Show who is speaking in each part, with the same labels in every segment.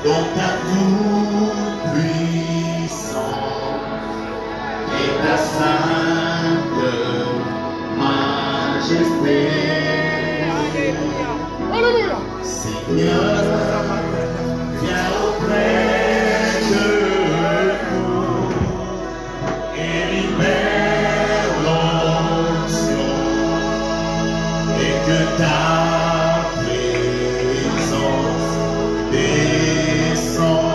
Speaker 1: dans ta toute puissance et ta sainte majesté.
Speaker 2: Alléluia.
Speaker 1: Seigneur, viens auprès de nous et libère l'onction et que ta présence descende.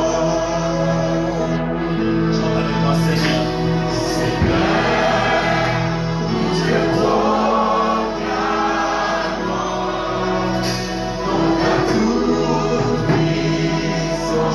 Speaker 1: Chante avec moi, Seigneur. Seigneur, je proclame dans ta toute puissance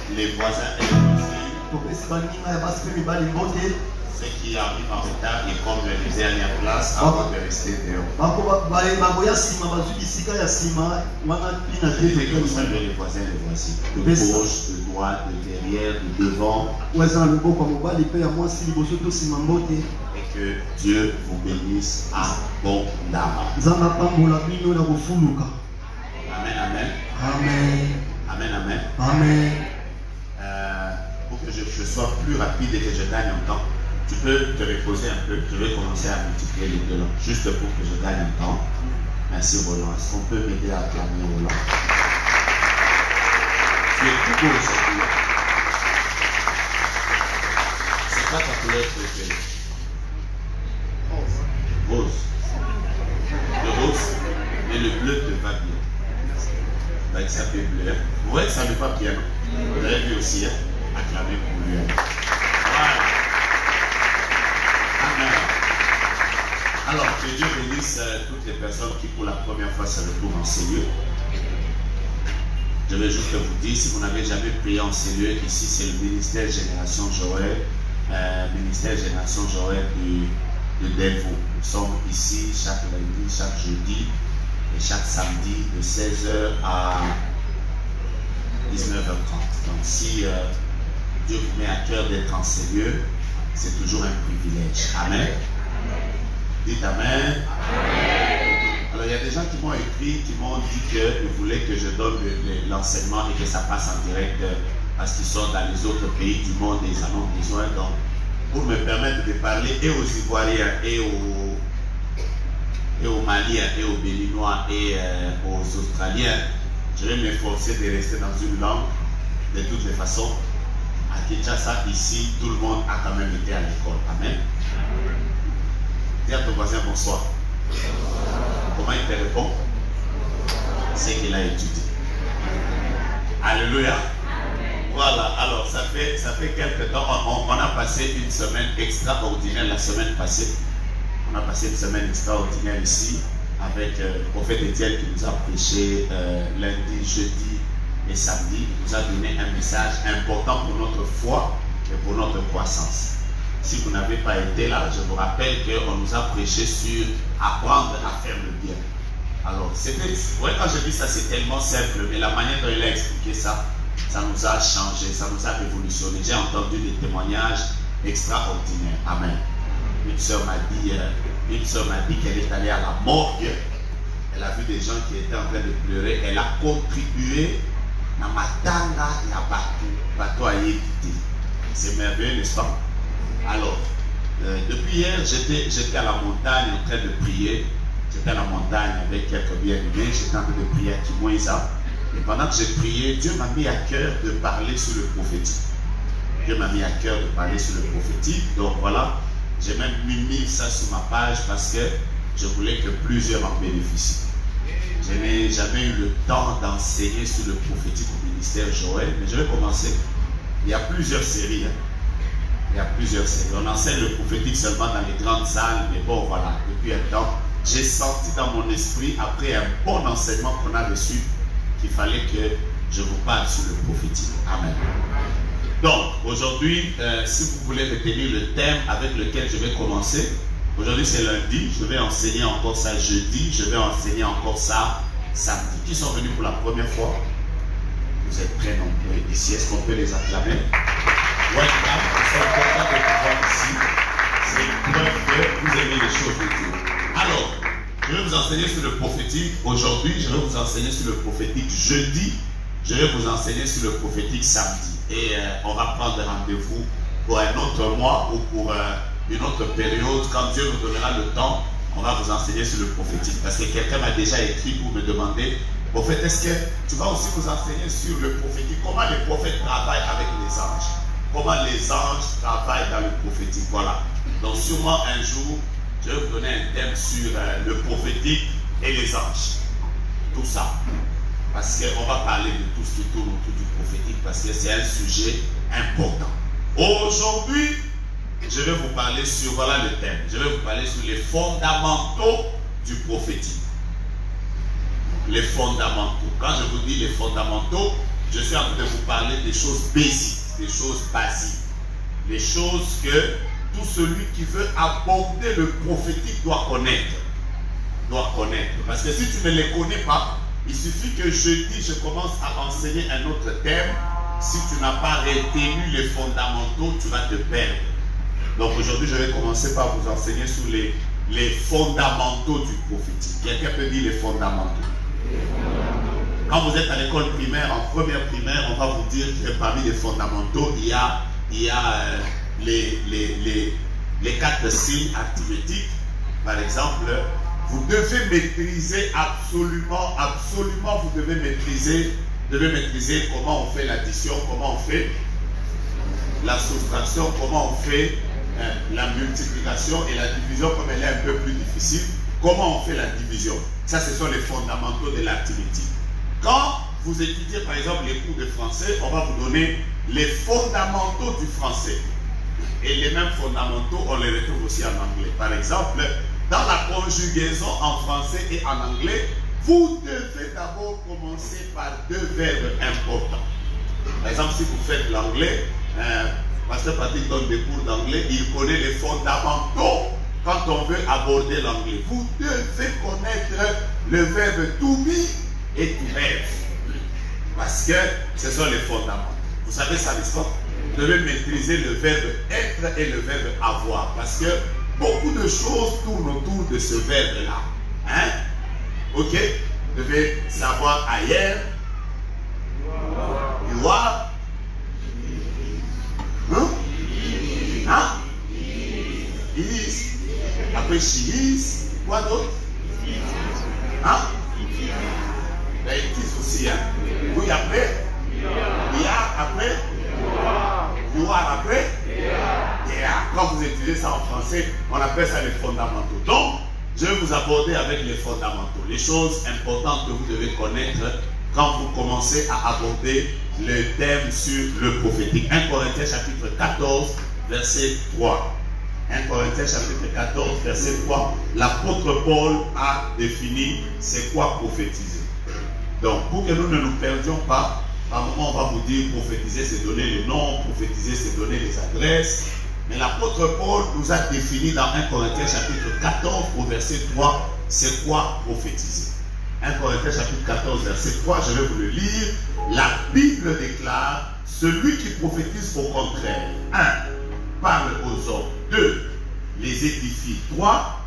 Speaker 1: les voisins et les voisines. Ceux qui arrivent en retard et comme les dernières places avant de rester dehors. Je vous salue les voisins et les voisines. De gauche, de droite, de derrière, de devant. Et que Dieu vous bénisse abondamment. Amen, amen.
Speaker 2: Amen.
Speaker 1: Amen, amen.
Speaker 2: Amen.
Speaker 1: Pour que je sois plus rapide et que je gagne en temps, tu peux te reposer un peu. Je vais commencer à multiplier les deux langues, juste pour que je gagne en temps. Merci Roland. Est-ce qu'on peut m'aider à acclamer Roland? Tu es tout beau aujourd'hui. C'est quoi ta couleur préférée? Rose. Le rose et le bleu te va bien. Avec sa bleu. Vous voyez que ça ne va pas bien. Vous avez vu aussi, hein? Acclamer pour lui. Voilà. Amen. Alors, que Dieu bénisse toutes les personnes qui pour la première fois se retrouvent en ces lieux. Je vais juste vous dire, si vous n'avez jamais prié en ces lieux, ici c'est le ministère Génération Joël, ministère Génération Joël de Delvaux. Nous sommes ici chaque lundi, chaque jeudi et chaque samedi de 16h à 19h30. Donc si Dieu vous met à cœur d'être en ces lieux, c'est toujours un privilège. Amen. Dites Amen. Alors il y a des gens qui m'ont écrit, qui m'ont dit qu'ils voulaient que je donne l'enseignement et que ça passe en direct parce qu'ils sont dans les autres pays du monde et ils en ont besoin. Donc pour me permettre de parler et aux Ivoiriens et aux Maliens et aux Béninois et aux Australiens, je vais m'efforcer de rester dans une langue. De toutes les façons, à Kinshasa, ici, tout le monde a quand même été à l'école. Amen. Dis à ton voisin bonsoir. Comment il te répond? C'est qu'il a étudié. Alléluia. Voilà, alors ça fait quelque temps, on a passé une semaine extraordinaire la semaine passée. On a passé une semaine extraordinaire ici avec le prophète Étienne qui nous a prêché lundi, jeudi et samedi. Il nous a donné un message important pour notre foi et pour notre croissance. Si vous n'avez pas été là, je vous rappelle qu'on nous a prêché sur apprendre à faire le bien. Alors, quand je dis ça, c'est tellement simple, mais la manière dont il a expliqué ça, ça nous a changé, ça nous a révolutionné. J'ai entendu des témoignages extraordinaires. Amen. Une sœur m'a dit qu'elle est allée à la morgue. Elle a vu des gens qui étaient en train de pleurer. Elle a contribué à Matanga et à Bateau à éviter. C'est merveilleux, n'est-ce pas? Alors, depuis hier, j'étais à la montagne en train de prier. J'étais à la montagne avec quelques bien-aimés. J'étais en train de prier à Kimoïsa. Et pendant que j'ai prié, Dieu m'a mis à cœur de parler sur le prophétique. Dieu m'a mis à cœur de parler sur le prophétique. Donc voilà, j'ai même mis ça sur ma page parce que je voulais que plusieurs en bénéficient. Je n'ai jamais eu le temps d'enseigner sur le prophétique au ministère Joël, mais je vais commencer. Il y a plusieurs séries. Il y a plusieurs séries. On enseigne le prophétique seulement dans les grandes salles, mais bon voilà, depuis un temps, j'ai senti dans mon esprit, après un bon enseignement qu'on a reçu, qu'il fallait que je vous parle sur le prophétique. Amen. Donc, aujourd'hui, si vous voulez retenir le thème avec lequel je vais commencer, aujourd'hui c'est lundi, je vais enseigner encore ça jeudi, je vais enseigner encore ça samedi. Qui sont venus pour la première fois? Vous êtes très nombreux ici, est-ce qu'on peut les acclamer? Welcome, nous sommes contents de pouvoir ici. C'est une preuve que vous aimez les choses de Dieu. Alors, je vais vous enseigner sur le prophétique. Aujourd'hui, je vais vous enseigner sur le prophétique. Jeudi, je vais vous enseigner sur le prophétique samedi. Et on va prendre rendez-vous pour un autre mois ou pour une autre période. Quand Dieu nous donnera le temps, on va vous enseigner sur le prophétique. Parce que quelqu'un m'a déjà écrit pour me demander, prophète, est-ce que tu vas aussi vous enseigner sur le prophétique? Comment les prophètes travaillent avec les anges? Comment les anges travaillent dans le prophétique? Voilà. Donc sûrement un jour, je vais vous donner un thème sur le prophétique et les anges. Tout ça. Parce qu'on va parler de tout ce qui tourne autour du prophétique, parce que c'est un sujet important. Aujourd'hui, je vais vous parler sur, voilà le thème, je vais vous parler sur les fondamentaux du prophétique. Les fondamentaux. Quand je vous dis les fondamentaux, je suis en train de vous parler des choses basiques, des choses basiques. Les choses que tout celui qui veut aborder le prophétique doit connaître. Parce que si tu ne les connais pas, il suffit que jeudi, je commence à enseigner un autre thème. Si tu n'as pas retenu les fondamentaux, tu vas te perdre. Donc aujourd'hui, je vais commencer par vous enseigner sur les fondamentaux du prophétique. Quelqu'un peut dire les fondamentaux. Quand vous êtes à l'école primaire, en première primaire, on va vous dire que parmi les fondamentaux, il y a les 4 signes arithmétiques. Par exemple, vous devez maîtriser absolument, vous devez maîtriser comment on fait l'addition, comment on fait la soustraction, comment on fait la multiplication et la division, comme elle est un peu plus difficile, comment on fait la division. Ça, ce sont les fondamentaux de l'arithmétique. Quand vous étudiez par exemple les cours de français, on va vous donner les fondamentaux du français. Et les mêmes fondamentaux, on les retrouve aussi en anglais. Par exemple, dans la conjugaison en français et en anglais, vous devez d'abord commencer par 2 verbes importants. Par exemple, si vous faites l'anglais, Pasteur Patrick donne des cours d'anglais, il connaît les fondamentaux quand on veut aborder l'anglais. Vous devez connaître le verbe to be et to have. Parce que ce sont les fondamentaux. Vous savez ça, n'est-ce pas? Vous devez maîtriser le verbe être et le verbe avoir. Parce que beaucoup de choses tournent autour de ce verbe-là. Hein? Ok? Vous devez savoir ailleurs. You are. Hein? Hein? Is. Après she is. Quoi d'autre? Hein? Ben, it is aussi. Hein? Oui, après. Il y a après. You are après. Quand vous étudiez ça en français, on appelle ça les fondamentaux. Donc, je vais vous aborder avec les fondamentaux, les choses importantes que vous devez connaître quand vous commencez à aborder le thème sur le prophétique. 1 Corinthiens chapitre 14, verset 3. 1 Corinthiens chapitre 14, verset 3. L'apôtre Paul a défini c'est quoi prophétiser. Donc, pour que nous ne nous perdions pas, par moment, on va vous dire prophétiser, c'est donner les noms, prophétiser, c'est donner les adresses. Mais l'apôtre Paul nous a défini dans 1 Corinthiens chapitre 14 au verset 3, c'est quoi prophétiser. 1 Corinthiens chapitre 14 verset 3, je vais vous le lire. La Bible déclare, celui qui prophétise au contraire, 1. Parle aux hommes, 2. Les édifie, 3.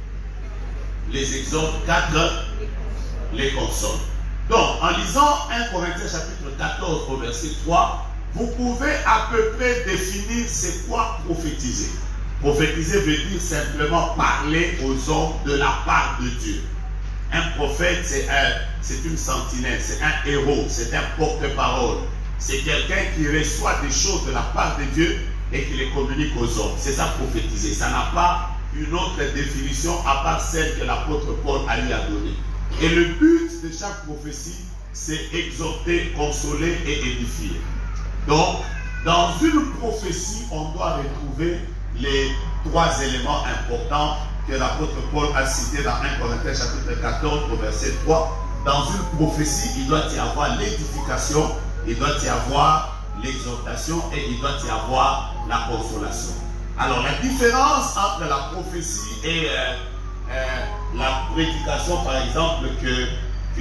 Speaker 1: Les exhorte, 4. Les console. Donc, en lisant 1 Corinthiens chapitre 14 au verset 3, vous pouvez à peu près définir c'est quoi prophétiser. Prophétiser veut dire simplement parler aux hommes de la part de Dieu. Un prophète, c'est une sentinelle, c'est un héros, c'est un porte-parole. C'est quelqu'un qui reçoit des choses de la part de Dieu et qui les communique aux hommes. C'est ça prophétiser. Ça n'a pas une autre définition à part celle que l'apôtre Paul a lui a donnée. Et le but de chaque prophétie, c'est exhorter, consoler et édifier. Donc, dans une prophétie, on doit retrouver les 3 éléments importants que l'apôtre Paul a cités dans 1 Corinthiens chapitre 14 au verset 3. Dans une prophétie, il doit y avoir l'édification, il doit y avoir l'exhortation et il doit y avoir la consolation. Alors, la différence entre la prophétie et la prédication, par exemple, que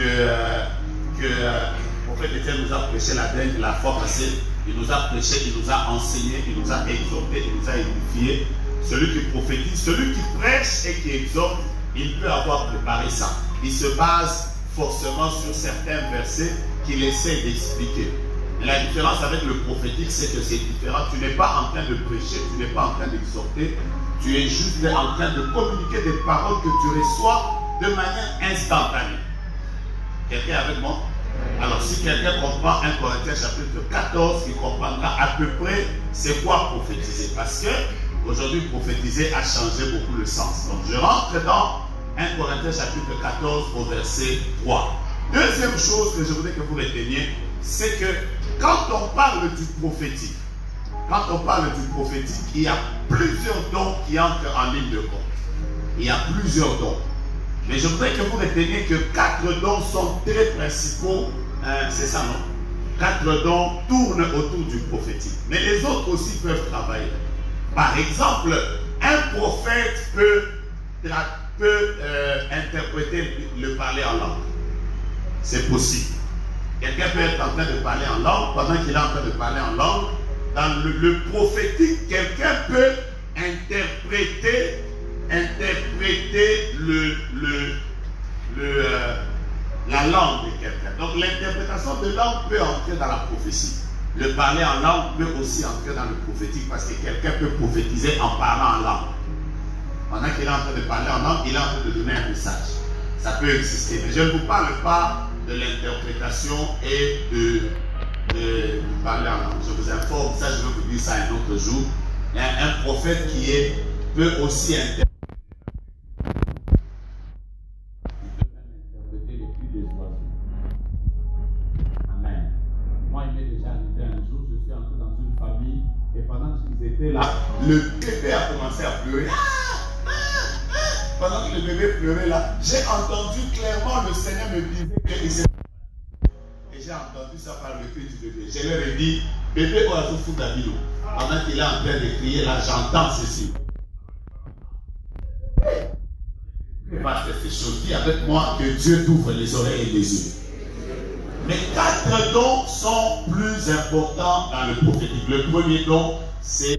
Speaker 1: le prophète Étienne nous a prêché la fois passée, il nous a prêché, il nous a enseigné, il nous a exhorté, il nous a édifié. Celui qui prophétise, celui qui prêche et qui exhorte, il peut avoir préparé ça. Il se base forcément sur certains versets qu'il essaie d'expliquer. Et la différence avec le prophétique, c'est que c'est différent. Tu n'es pas en train de prêcher, tu n'es pas en train d'exhorter, tu es juste en train de communiquer des paroles que tu reçois de manière instantanée. Quelqu'un avec moi? Alors si quelqu'un comprend 1 Corinthiens chapitre 14, il comprendra à peu près c'est quoi prophétiser. Parce que aujourd'hui prophétiser a changé beaucoup le sens. Donc je rentre dans 1 Corinthiens chapitre 14 au verset 3. Deuxième chose que je voudrais que vous reteniez, c'est que quand on parle du prophétique, il y a plusieurs dons qui entrent en ligne de compte. Il y a plusieurs dons. Mais je voudrais que vous reteniez que 4 dons sont très principaux. C'est ça, non? 4 dons tournent autour du prophétique. Mais les autres aussi peuvent travailler. Par exemple, un prophète peut interpréter le parler en langue. C'est possible. Quelqu'un peut être en train de parler en langue, pendant qu'il est en train de parler en langue, dans le prophétique, quelqu'un peut interpréter la langue de quelqu'un. Donc l'interprétation de langue peut entrer dans la prophétie. Le parler en langue peut aussi entrer dans le prophétique parce que quelqu'un peut prophétiser en parlant en langue. Pendant qu'il est en train de parler en langue, il est en train de donner un message. Ça peut exister. Mais je ne vous parle pas de l'interprétation et de parler en langue. Je vous informe, ça je vais vous dire ça un autre jour. Il y a un prophète qui peut aussi interpréter les cris des oiseaux. Amen. Moi, il m'est déjà arrivé un jour, je suis entré dans une famille et pendant qu'ils étaient là, le bébé a commencé à pleurer. Pendant que le bébé pleurait là, j'ai entendu clairement le Seigneur me disait qu'il s'est... Et j'ai entendu ça par le cri du bébé. Je leur ai dit, bébé oiseau fou d'Abilo. Pendant qu'il est en train de crier là, j'entends ceci. Parce que c'est chose, dis avec moi que Dieu t'ouvre les oreilles et les yeux. Les 4 dons sont plus importants dans le prophétique. Le premier don, c'est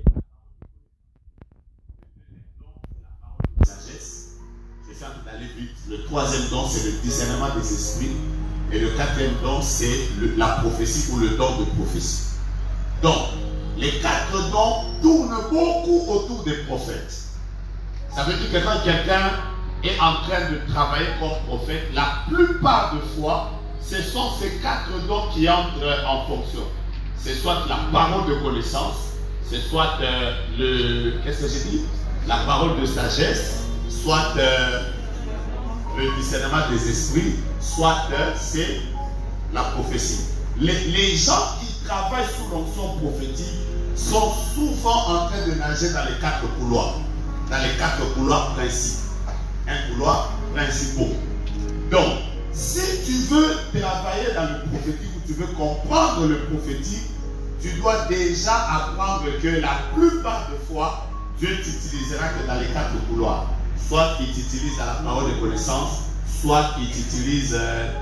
Speaker 1: la sagesse. C'est ça d'aller vite. Le troisième don, c'est le discernement des esprits. Et le 4e don, c'est la prophétie ou le don de prophétie. Donc, les 4 dons tournent beaucoup autour des prophètes. Ça veut dire que quand quelqu'un est en train de travailler comme prophète, la plupart de fois, ce sont ces 4 dons qui entrent en fonction. C'est soit la parole de connaissance, c'est soit qu'est-ce que j'ai dit? La parole de sagesse, soit le discernement des esprits, soit c'est la prophétie. Les gens qui travaillent sous l'onction prophétique sont souvent en train de nager dans les 4 couloirs. Dans les 4 couloirs principaux. Un couloir principal. Donc, si tu veux travailler dans le prophétique ou tu veux comprendre le prophétique, tu dois déjà apprendre que la plupart des fois, Dieu t'utilisera que dans les 4 couloirs. Soit il t'utilise dans la parole de connaissance, soit il t'utilise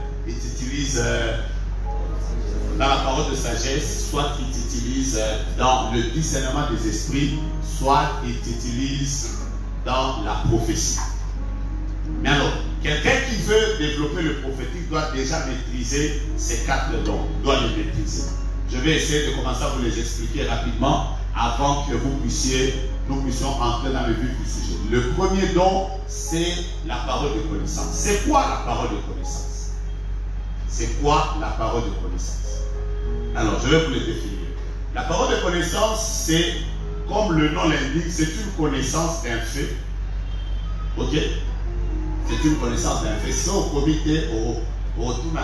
Speaker 1: dans la parole de sagesse, soit il t'utilise dans le discernement des esprits, soit il t'utilise dans la prophétie. Mais alors, quelqu'un qui veut développer le prophétique doit déjà maîtriser ces 4 dons, doit les maîtriser. Je vais essayer de commencer à vous les expliquer rapidement avant que nous puissions entrer dans le vif du sujet. Le premier don, c'est la parole de connaissance. C'est quoi la parole de connaissance? C'est quoi la parole de connaissance? Alors, je vais vous le définir. La parole de connaissance, c'est, comme le nom l'indique, c'est une connaissance d'un fait. Ok? C'est une connaissance d'un fait. Si au comité, au retour,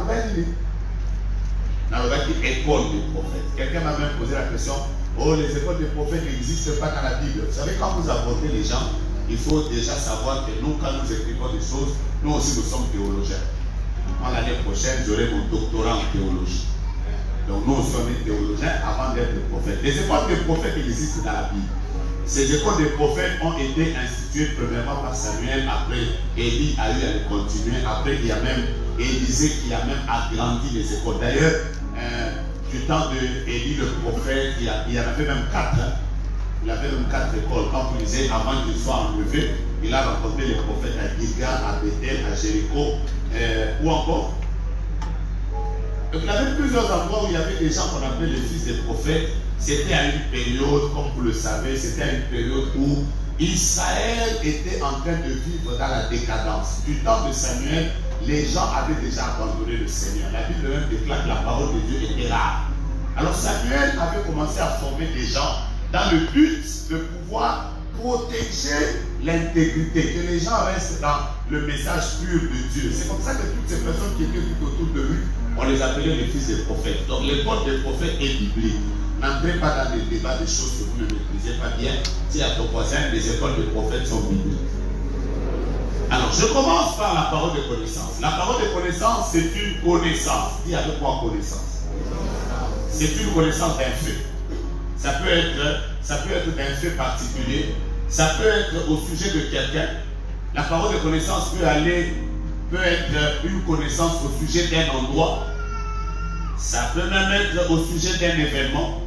Speaker 1: dans école des prophètes. Quelqu'un m'a même posé la question, oh, les écoles des prophètes n'existent pas dans la Bible. Vous savez, quand vous abordez les gens, il faut déjà savoir que nous, quand nous écrivons des choses, nous aussi, nous sommes théologiens. L'année prochaine, j'aurai mon doctorat en théologie. Donc, nous aussi, on est théologiens avant d'être prophètes. Les écoles des prophètes existent dans la Bible. Ces écoles des prophètes ont été instituées premièrement par Samuel, après Élie a eu à les continuer, après il y a même Élisée qui a même agrandi les écoles. D'ailleurs, du temps de Élie le prophète, il y en avait même 4. Hein. Il avait même 4 écoles. Quand vous lisez, avant qu'il soit enlevé, il a rencontré les prophètes à Gilgal, à Bethel, à Jéricho, ou encore. Donc il y avait plusieurs endroits où il y avait des gens qu'on appelait les fils des prophètes. C'était à une période, comme vous le savez, c'était à une période où Israël était en train de vivre dans la décadence. Du temps de Samuel, les gens avaient déjà abandonné le Seigneur. La Bible même déclare que la parole de Dieu était rare. Alors Samuel avait commencé à former des gens dans le but de pouvoir protéger l'intégrité, que les gens restent dans le message pur de Dieu. C'est comme ça que toutes ces personnes qui étaient tout autour de lui, on les appelait les fils des prophètes. Donc l'école des prophètes est biblique. N'entrez pas dans des débats de choses que vous ne maîtrisez pas bien. Si à ton voisin, les écoles des prophètes sont bibliques. Alors, je commence par la parole de connaissance. La parole de connaissance, c'est une connaissance. Dis avec moi connaissance. C'est une connaissance d'un fait. Ça peut être d'un fait particulier. Ça peut être au sujet de quelqu'un. La parole de connaissance peut être une connaissance au sujet d'un endroit. Ça peut même être au sujet d'un événement.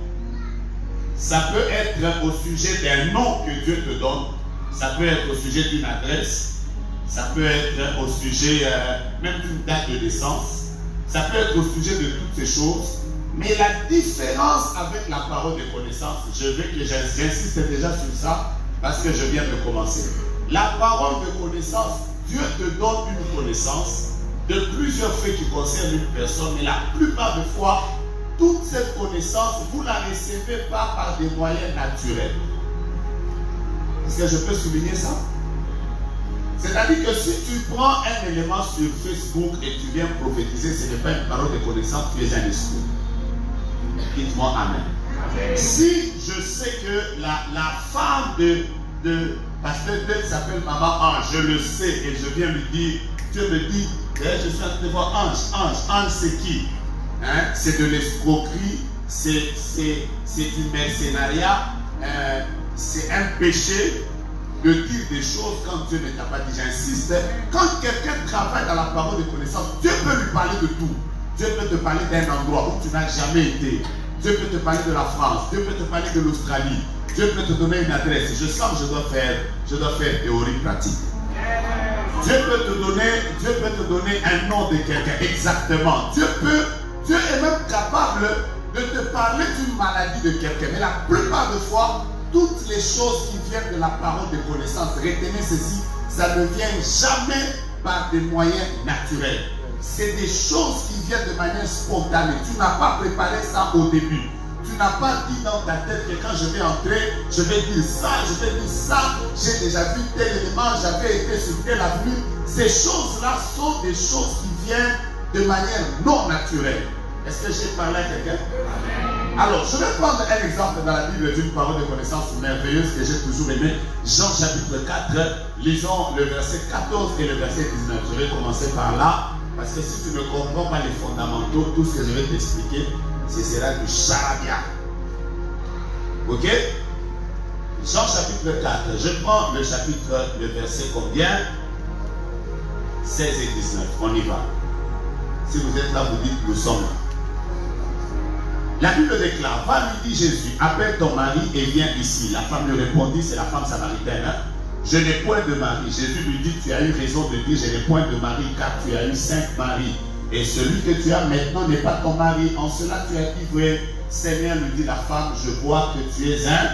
Speaker 1: Ça peut être au sujet d'un nom que Dieu te donne. Ça peut être au sujet d'une adresse. Ça peut être au sujet même d'une date de naissance. Ça peut être au sujet de toutes ces choses. Mais la différence avec la parole de connaissance, je veux que j'insiste déjà sur ça parce que je viens de commencer. La parole de connaissance, Dieu te donne une connaissance de plusieurs faits qui concernent une personne, mais la plupart des fois, toute cette connaissance, vous ne la recevez pas par des moyens naturels. Est-ce que je peux souligner ça? C'est-à-dire que si tu prends un élément sur Facebook et tu viens prophétiser, ce n'est pas une parole de connaissance, tu es un esprit. Dites-moi Amen. Amen. Si je sais que la femme de Pasteur Dieu s'appelle Maman Ange, je le sais et je viens lui dire, Dieu me dit, je suis en train de voir Ange c'est qui? Hein? C'est de l'escroquerie, c'est du mercenariat, c'est un péché de dire des choses quand Dieu ne t'a pas dit. J'insiste, quand quelqu'un travaille dans la parole de connaissance, Dieu peut lui parler de tout. Dieu peut te parler d'un endroit où tu n'as jamais été. Dieu peut te parler de la France. Dieu peut te parler de l'Australie. Dieu peut te donner une adresse. Je sens que je dois faire théorie pratique. Dieu peut te donner un nom de quelqu'un. Exactement. Dieu est même capable de te parler d'une maladie de quelqu'un. Mais la plupart des fois, toutes les choses qui viennent de la parole de connaissance, retenez ceci, ça ne vient jamais par des moyens naturels. C'est des choses qui viennent de manière spontanée. Tu n'as pas préparé ça au début. Tu n'as pas dit dans ta tête que quand je vais entrer, je vais dire ça, j'ai déjà vu tel élément, j'avais été sur telle avenue. Ces choses-là sont des choses qui viennent de manière non naturelle. Est-ce que j'ai parlé à quelqu'un? Alors, je vais prendre un exemple dans la Bible d'une parole de connaissance merveilleuse que j'ai toujours aimé. Jean chapitre 4, lisons le verset 14 et le verset 19. Je vais commencer par là, parce que si tu ne comprends pas les fondamentaux, tout ce que je vais t'expliquer, ce sera du charabia. Ok? Jean chapitre 4, je prends le verset combien? 16 et 19, on y va. Si vous êtes là, vous dites nous sommes là. La Bible déclare, va lui dit Jésus, appelle ton mari et viens ici. La femme lui répondit, c'est la femme samaritaine. Hein? Je n'ai point de mari. Jésus lui dit, tu as eu raison de dire, je n'ai point de mari, car tu as eu 5 maris. Et celui que tu as maintenant n'est pas ton mari. En cela tu as dit vrai. Seigneur, lui dit la femme, je vois que tu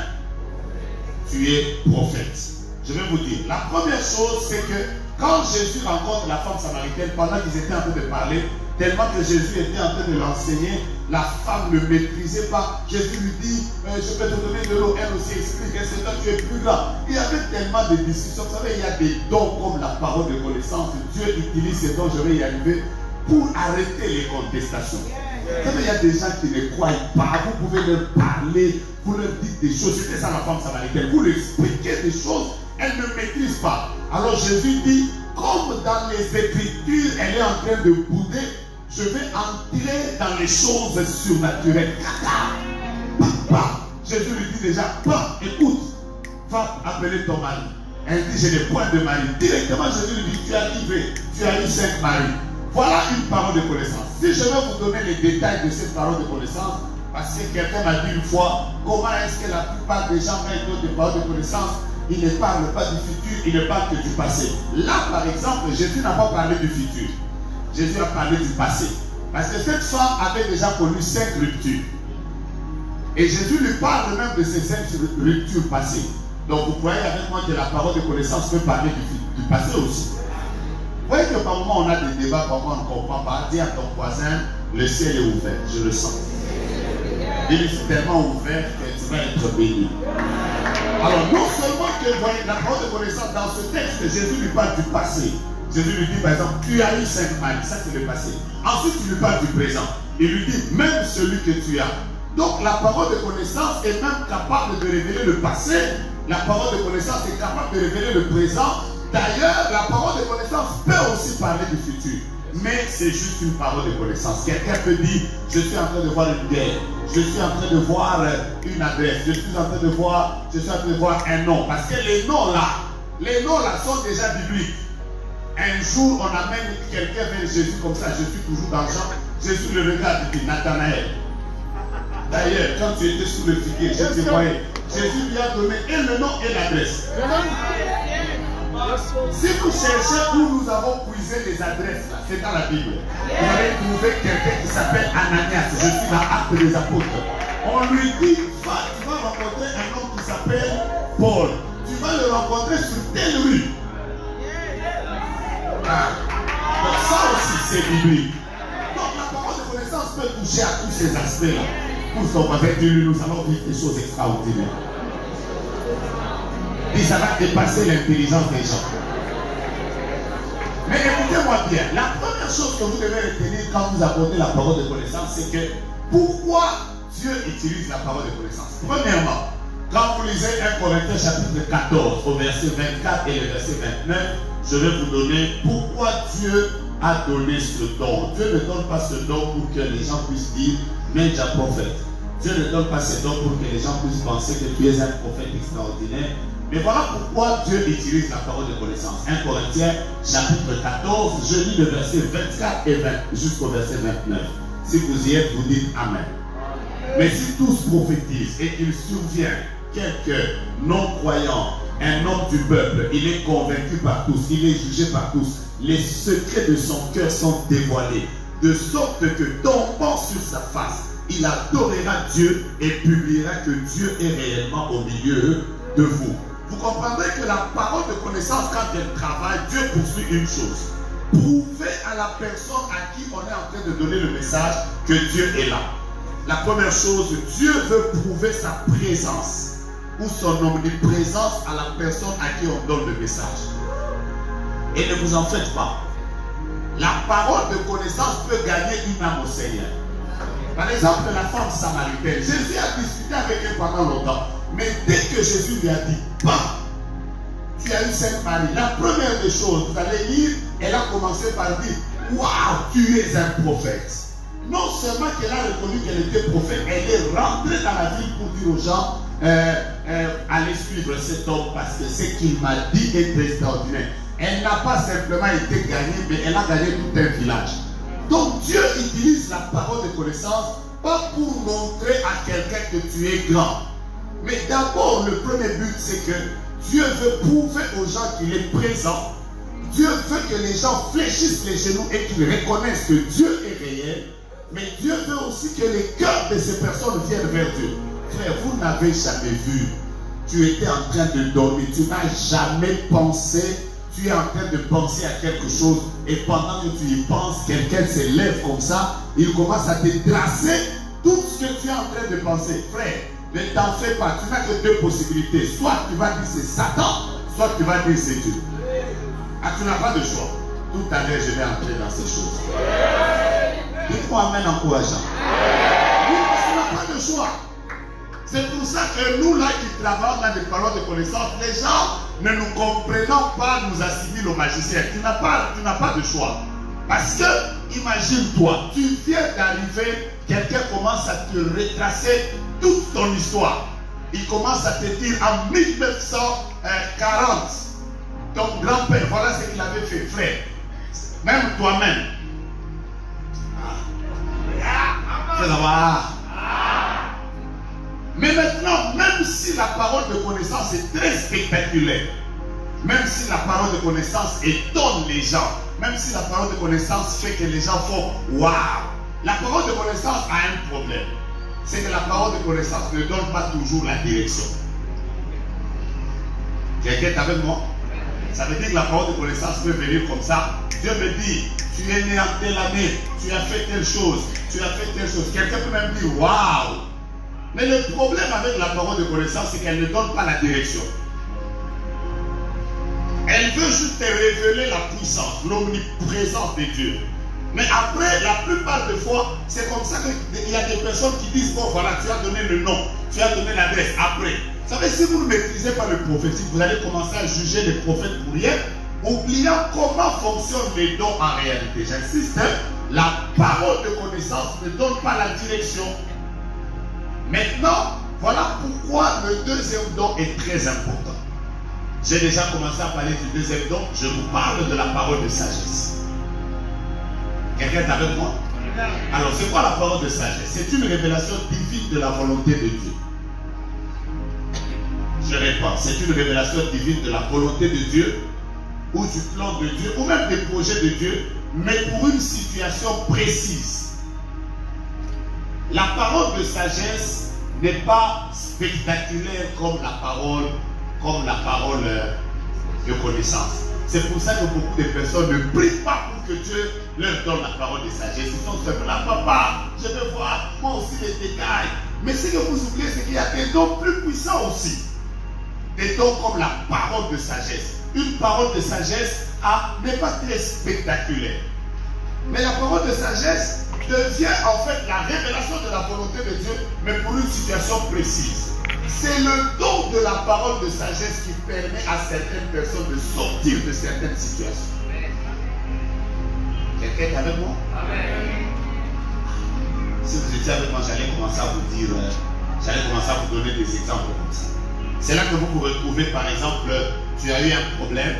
Speaker 1: es prophète. Je vais vous dire, la première chose, c'est que quand Jésus rencontre la femme samaritaine, pendant qu'ils étaient en train de parler, tellement que Jésus était en train de l'enseigner, la femme ne maîtrisait pas. Jésus lui dit, je peux te donner de l'eau. Elle aussi explique, c'est toi, tu es plus grand. Il y avait tellement de discussions. Vous savez, il y a des dons comme la parole de connaissance. Dieu utilise ces dons, je vais y arriver, pour arrêter les contestations. Vous savez, il y a des gens qui ne croient pas. Vous pouvez leur parler, vous leur dites des choses. C'était ça la femme samaritaine. Vous leur expliquez des choses, elle ne maîtrise pas. Alors Jésus dit, comme dans les Écritures, elle est en train de bouder, je vais entrer dans les choses surnaturelles. Papa, Jésus lui dit déjà, papa, écoute, va appeler ton mari. Elle dit, je n'ai point de mari. Directement, Jésus lui dit, tu as livré, tu as eu 5 maris. Voilà une parole de connaissance. Si je vais vous donner les détails de cette parole de connaissance, parce que quelqu'un m'a dit une fois, comment est-ce que la plupart des gens, quand ils donnent des paroles de connaissance, ils ne parlent pas du futur, ils ne parlent que du passé. Là, par exemple, Jésus n'a pas parlé du futur. Jésus a parlé du passé. Parce que cette femme avait déjà connu 5 ruptures. Et Jésus lui parle même de ces 5 ruptures passées. Donc vous voyez avec moi que la parole de connaissance peut parler du passé aussi. Vous voyez que par moment on a des débats, par moment on ne comprend pas. Dis à ton voisin, le ciel est ouvert. Je le sens. Il est tellement ouvert que tu vas être béni. Alors non seulement que vous voyez la parole de connaissance dans ce texte, Jésus lui parle du passé. Jésus lui dit par exemple, tu as eu 5 maris, ça c'est le passé. Ensuite il lui parle du présent. Il lui dit, même celui que tu as. Donc la parole de connaissance est même capable de révéler le passé. La parole de connaissance est capable de révéler le présent. D'ailleurs, la parole de connaissance peut aussi parler du futur. mais c'est juste une parole de connaissance. Quelqu'un peut dire, je suis en train de voir une guerre, je suis en train de voir une adresse, je suis en train de voir un nom. Parce que les noms là sont déjà bibliques. Un jour, on amène quelqu'un vers Jésus comme ça, je suis toujours dans Jean. Jésus le regarde et dit, Nathanaël. D'ailleurs, quand tu étais sous le figuier, je te voyais. Jésus lui a donné et le nom et l'adresse. Si vous cherchez où nous avons puisé les adresses, c'est dans la Bible. Vous allez trouver quelqu'un qui s'appelle Ananias. Je suis dans Actes des Apôtres. On lui dit, va, tu vas rencontrer un homme qui s'appelle Paul. Tu vas le rencontrer sur telle rue. Donc ça aussi, c'est biblique. Donc la parole de connaissance peut toucher à tous ces aspects-là. Pour son prophète, nous allons vivre des choses extraordinaires. Et ça va dépasser l'intelligence des gens. Mais écoutez-moi bien, la première chose que vous devez retenir quand vous apportez la parole de connaissance, c'est que pourquoi Dieu utilise la parole de connaissance. Premièrement, quand vous lisez 1 Corinthiens chapitre 14 au verset 24 et le verset 29, je vais vous donner pourquoi Dieu a donné ce don. Dieu ne donne pas ce don pour que les gens puissent dire, mais j'ai un prophète. Dieu ne donne pas ce don pour que les gens puissent penser que tu es un prophète extraordinaire. Mais voilà pourquoi Dieu utilise la parole de connaissance. 1 Corinthiens chapitre 14, je lis le verset 24 et 20 jusqu'au verset 29. Si vous y êtes, vous dites Amen. Mais si tous prophétisent et qu'il survient quelques non-croyants, un homme du peuple, il est convaincu par tous, il est jugé par tous, les secrets de son cœur sont dévoilés, de sorte que tombant sur sa face, il adorera Dieu et publiera que Dieu est réellement au milieu de vous. Vous comprendrez que la parole de connaissance, quand elle travaille, Dieu poursuit une chose. Prouver à la personne à qui on est en train de donner le message que Dieu est là. La première chose, Dieu veut prouver sa présence ou son omniprésence à la personne à qui on donne le message. Et ne vous en faites pas. La parole de connaissance peut gagner une âme au Seigneur. Par exemple, la femme samaritaine. Jésus a discuté avec elle pendant longtemps. Mais dès que Jésus lui a dit, bah, tu as eu 5 maris. La première des choses, vous allez lire, elle a commencé par dire, waouh, tu es un prophète. Non seulement qu'elle a reconnu qu'elle était prophète, elle est rentrée dans la ville pour dire aux gens, allez suivre cet homme parce que ce qu'il m'a dit est extraordinaire. Elle n'a pas simplement été gagnée, mais elle a gagné tout un village. Donc Dieu utilise la parole de connaissance pas pour montrer à quelqu'un que tu es grand. Mais d'abord, le premier but, c'est que Dieu veut prouver aux gens qu'il est présent. Dieu veut que les gens fléchissent les genoux et qu'ils reconnaissent que Dieu est réel. Mais Dieu veut aussi que les cœurs de ces personnes viennent vers Dieu. Frère, vous n'avez jamais vu. Tu étais en train de dormir. Tu n'as jamais pensé. Tu es en train de penser à quelque chose. Et pendant que tu y penses, quelqu'un se lève comme ça. Il commence à te tracer tout ce que tu es en train de penser. Frère, ne t'en fais pas. Tu n'as que 2 possibilités. Soit tu vas dire c'est Satan, soit tu vas dire c'est Dieu. Ah, tu n'as pas de choix. Tout à l'heure, je vais entrer dans ces choses. Dites-moi Amen encourageant. Oui, parce qu'on n'a pas de choix. C'est pour ça que nous, là, qui travaillons dans des paroles de connaissance, les gens, ne nous comprenant pas, nous assimilent au magicien. Tu n'as pas de choix. Parce que, imagine-toi, tu viens d'arriver, quelqu'un commence à te retracer toute ton histoire. Il commence à te dire en 1940, ton grand-père, voilà ce qu'il avait fait, frère. Même toi-même. Mais maintenant, même si la parole de connaissance est très spectaculaire, même si la parole de connaissance étonne les gens, même si la parole de connaissance fait que les gens font waouh, la parole de connaissance a un problème. C'est que la parole de connaissance ne donne pas toujours la direction. Quelqu'un est avec moi? Ça veut dire que la parole de connaissance peut venir comme ça. Dieu me dit, tu es né en telle année, tu as fait telle chose, tu as fait telle chose. Quelqu'un peut même dire waouh. Mais le problème avec la parole de connaissance, c'est qu'elle ne donne pas la direction. Elle veut juste te révéler la puissance, l'omniprésence de Dieu. Mais après, la plupart des fois, c'est comme ça qu'il y a des personnes qui disent, bon voilà, tu as donné le nom, tu as donné l'adresse. Après, vous savez, si vous ne maîtrisez pas le prophétique, vous allez commencer à juger les prophètes pour rien, oubliant comment fonctionnent les dons en réalité. J'insiste, la parole de connaissance ne donne pas la direction. Maintenant, voilà pourquoi le deuxième don est très important. J'ai déjà commencé à parler du deuxième don. Je vous parle de la parole de sagesse. Quelqu'un est avec moi? Alors, c'est quoi la parole de sagesse? C'est une révélation divine de la volonté de Dieu. Je répète, c'est une révélation divine de la volonté de Dieu ou du plan de Dieu ou même des projets de Dieu, mais pour une situation précise. La parole de sagesse n'est pas spectaculaire comme la parole de connaissance. C'est pour ça que beaucoup de personnes ne prient pas pour que Dieu leur donne la parole de sagesse. Ils sont simplement, papa, je veux voir moi aussi les détails. Mais ce que vous oubliez, c'est qu'il y a des dons plus puissants aussi. Des dons comme la parole de sagesse. Une parole de sagesse n'est pas très spectaculaire. Mais la parole de sagesse devient en fait la révélation de la volonté de Dieu, mais pour une situation précise. C'est le don de la parole de sagesse qui permet à certaines personnes de sortir de certaines situations. Quelqu'un est avec moi? Amen. Si vous étiez avec moi, j'allais commencer à vous dire, j'allais commencer à vous donner des exemples comme ça. C'est là que vous vous retrouvez, par exemple, tu as eu un problème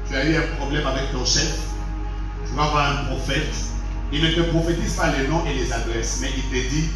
Speaker 1: avec ton chef, tu vas voir un prophète, il ne te prophétise pas les noms et les adresses, mais il te dit,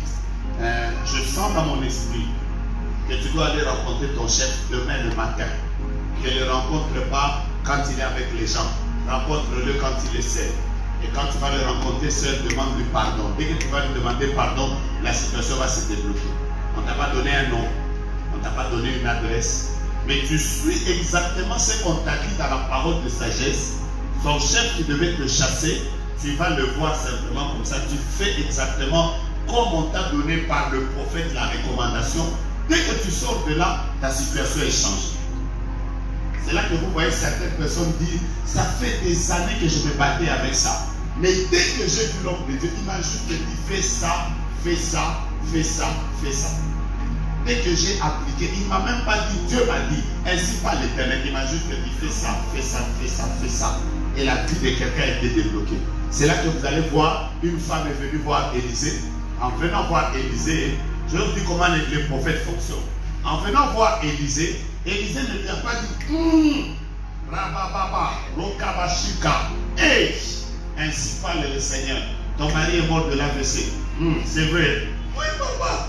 Speaker 1: je sens dans mon esprit que tu dois aller rencontrer ton chef demain le matin. Ne le rencontre pas quand il est avec les gens, rencontre-le quand il est seul. Et quand tu vas le rencontrer seul, demande-lui pardon. Dès que tu vas lui demander pardon, la situation va se débloquer. On ne t'a pas donné un nom, on ne t'a pas donné une adresse, mais tu suis exactement ce qu'on t'a dit dans la parole de sagesse. Ton chef qui devait te chasser, tu vas le voir simplement comme ça. Tu fais exactement comme on t'a donné par le prophète la recommandation. Dès que tu sors de là, ta situation est changée. C'est là que vous voyez certaines personnes dire, ça fait des années que je me battais avec ça. Mais dès que j'ai vu l'homme de Dieu, il m'a juste dit, fais ça, fais ça, fais ça, fais ça. Dès que j'ai appliqué, il ne m'a même pas dit, Dieu m'a dit, ainsi par l'Éternel, il m'a juste dit, fais ça, fais ça, fais ça, fais ça. Et la vie de quelqu'un a été débloquée. C'est là que vous allez voir, une femme est venue voir Élisée. En venant voir Élisée, je vous dis comment les prophètes fonctionnent. En venant voir Élisée, Élisée ne lui a pas dit Rabababa, Rokabashika, hey, ainsi parle le Seigneur. Ton mari est mort de l'AVC. C'est vrai. Oui, papa.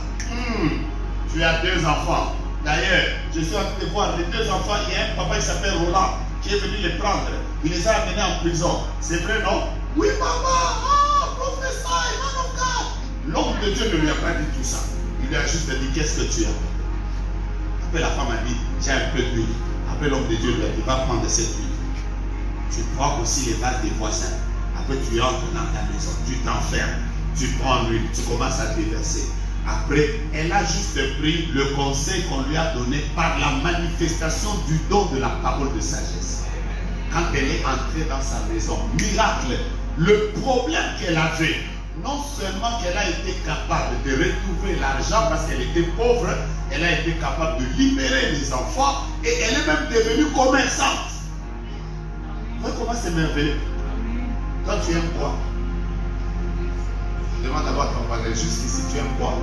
Speaker 1: Tu as 2 enfants. D'ailleurs, je suis en train de voir les 2 enfants. Il y a un papa qui s'appelle Roland qui est venu les prendre. Il les a amenés en prison. C'est vrai, non? Oui, papa. Professeur, man of God. L'homme de Dieu ne lui a pas dit tout ça. Il lui a juste dit, qu'est-ce que tu as? Après, la femme a dit, j'ai un peu d'huile. Après, l'homme de Dieu lui a dit, va prendre cette huile. Tu prends aussi les vases des voisins. Après, tu entres dans ta maison. Tu t'enfermes. Tu prends l'huile. Tu commences à déverser. Après, elle a juste pris le conseil qu'on lui a donné par la manifestation du don de la parole de sagesse. Quand elle est entrée dans sa maison, miracle, le problème qu'elle avait, non seulement qu'elle a été capable de retrouver l'argent parce qu'elle était pauvre, elle a été capable de libérer les enfants et elle est même devenue commerçante. Vous voyez comment c'est merveilleux? Toi, tu aimes quoi? Demande d'abord à ton voisin, jusqu'ici, tu aimes quoi?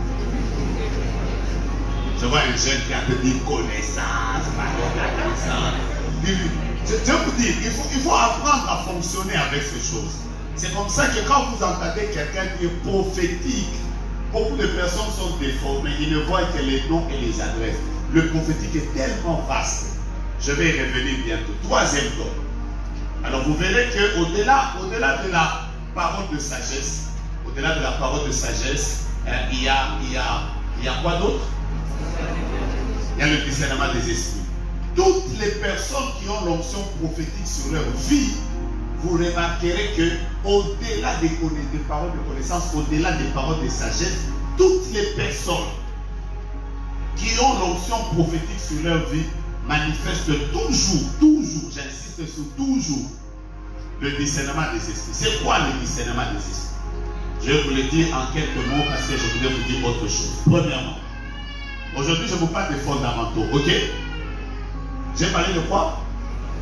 Speaker 1: Je vois un jeune qui a dit connaissance, dis-lui. Je vous dis, il faut apprendre à fonctionner avec ces choses. C'est comme ça que quand vous entendez quelqu'un qui est prophétique, beaucoup de personnes sont déformées, ils ne voient que les noms et les adresses. Le prophétique est tellement vaste. Je vais y revenir bientôt. 3e don. Alors vous verrez qu'au-delà de la parole de sagesse, au-delà de la parole de sagesse, il y a quoi d'autre? Il y a le discernement des esprits. Toutes les personnes qui ont l'onction prophétique sur leur vie, vous remarquerez que au-delà des paroles de connaissance, au-delà des paroles de sagesse, toutes les personnes qui ont l'onction prophétique sur leur vie manifestent toujours, j'insiste sur toujours, le discernement des esprits. C'est quoi le discernement des esprits? Je vais vous le dire en quelques mots parce que je voulais vous dire autre chose. Premièrement, aujourd'hui je vous parle des fondamentaux, ok? J'ai parlé de quoi?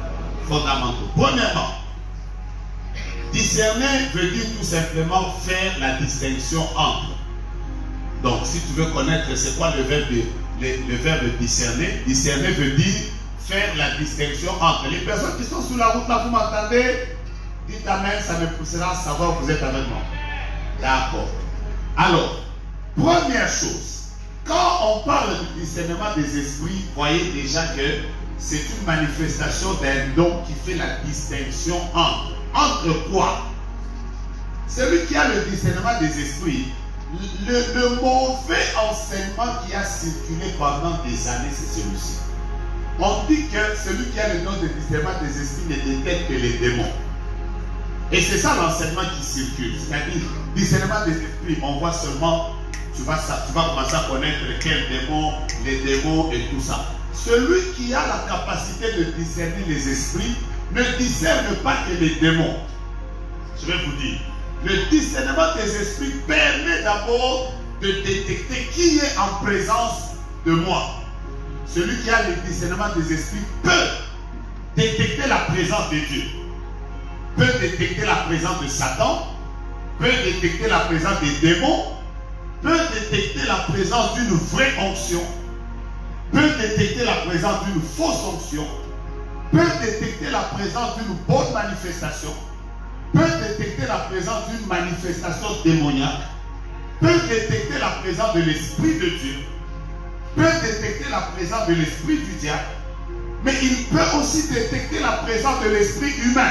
Speaker 1: fondamentaux. Premièrement, discerner veut dire tout simplement faire la distinction entre. Donc, si tu veux connaître c'est quoi le verbe discerner, discerner veut dire faire la distinction entre. Les personnes qui sont sur la route là, vous m'entendez? Dites amen, ça me poussera à savoir que vous êtes avec moi. D'accord. Alors, première chose, quand on parle du discernement des esprits, voyez déjà que c'est une manifestation d'un don qui fait la distinction entre. Entre quoi? Celui qui a le discernement des esprits, le mauvais enseignement qui a circulé pendant des années, c'est celui-ci. On dit que celui qui a le don de discernement des esprits ne détecte que les démons. Et c'est ça l'enseignement qui circule. C'est-à-dire, discernement des esprits, on voit seulement, tu vas commencer à connaître quels démons, les démons et tout ça. Celui qui a la capacité de discerner les esprits ne discerne pas que les démons. Je vais vous dire, le discernement des esprits permet d'abord de détecter qui est en présence de moi. Celui qui a le discernement des esprits peut détecter la présence de Dieu, peut détecter la présence de Satan, peut détecter la présence des démons, peut détecter la présence d'une vraie onction, peut détecter la présence d'une fausse onction, peut détecter la présence d'une bonne manifestation, peut détecter la présence d'une manifestation démoniaque, peut détecter la présence de l'Esprit de Dieu, peut détecter la présence de l'Esprit du diable, mais il peut aussi détecter la présence de l'Esprit humain.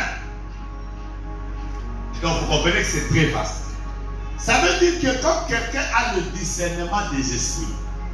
Speaker 1: Donc vous comprenez que c'est très vaste. Ça veut dire que quand quelqu'un a le discernement des esprits,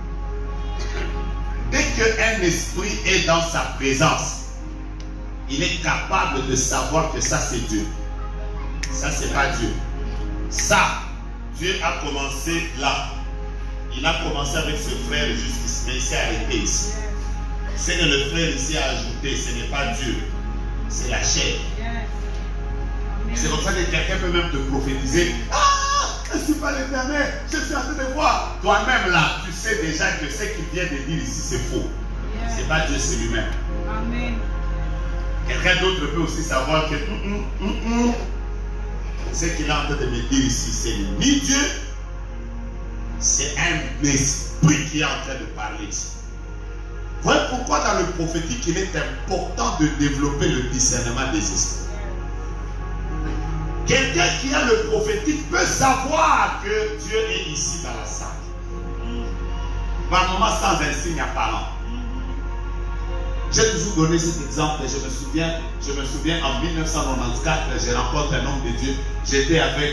Speaker 1: dès qu'un esprit est dans sa présence, il est capable de savoir que ça c'est Dieu. Ça c'est pas Dieu. Ça, Dieu a commencé là. Il a commencé avec ce frère jusqu'ici, mais il s'est arrêté ici. C'est que le frère ici a ajouté, ce n'est pas Dieu, c'est la chair. C'est comme ça que quelqu'un peut même te prophétiser. Ah, je ne suis pas l'Éternel, je suis en train de voir. Toi-même là, tu sais déjà que ce qu'il vient de dire ici c'est faux. C'est pas Dieu, c'est lui-même.
Speaker 2: Amen.
Speaker 1: Quelqu'un d'autre peut aussi savoir que ce qu'il est en train de me dire ici, c'est ni Dieu, c'est un esprit qui est en train de parler ici. Voilà pourquoi dans le prophétique, il est important de développer le discernement des esprits. Quelqu'un qui a le prophétique peut savoir que Dieu est ici dans la salle. Par moment sans un signe apparent. J'ai toujours donné cet exemple et je me souviens en 1994, j'ai rencontré un homme de Dieu. J'étais avec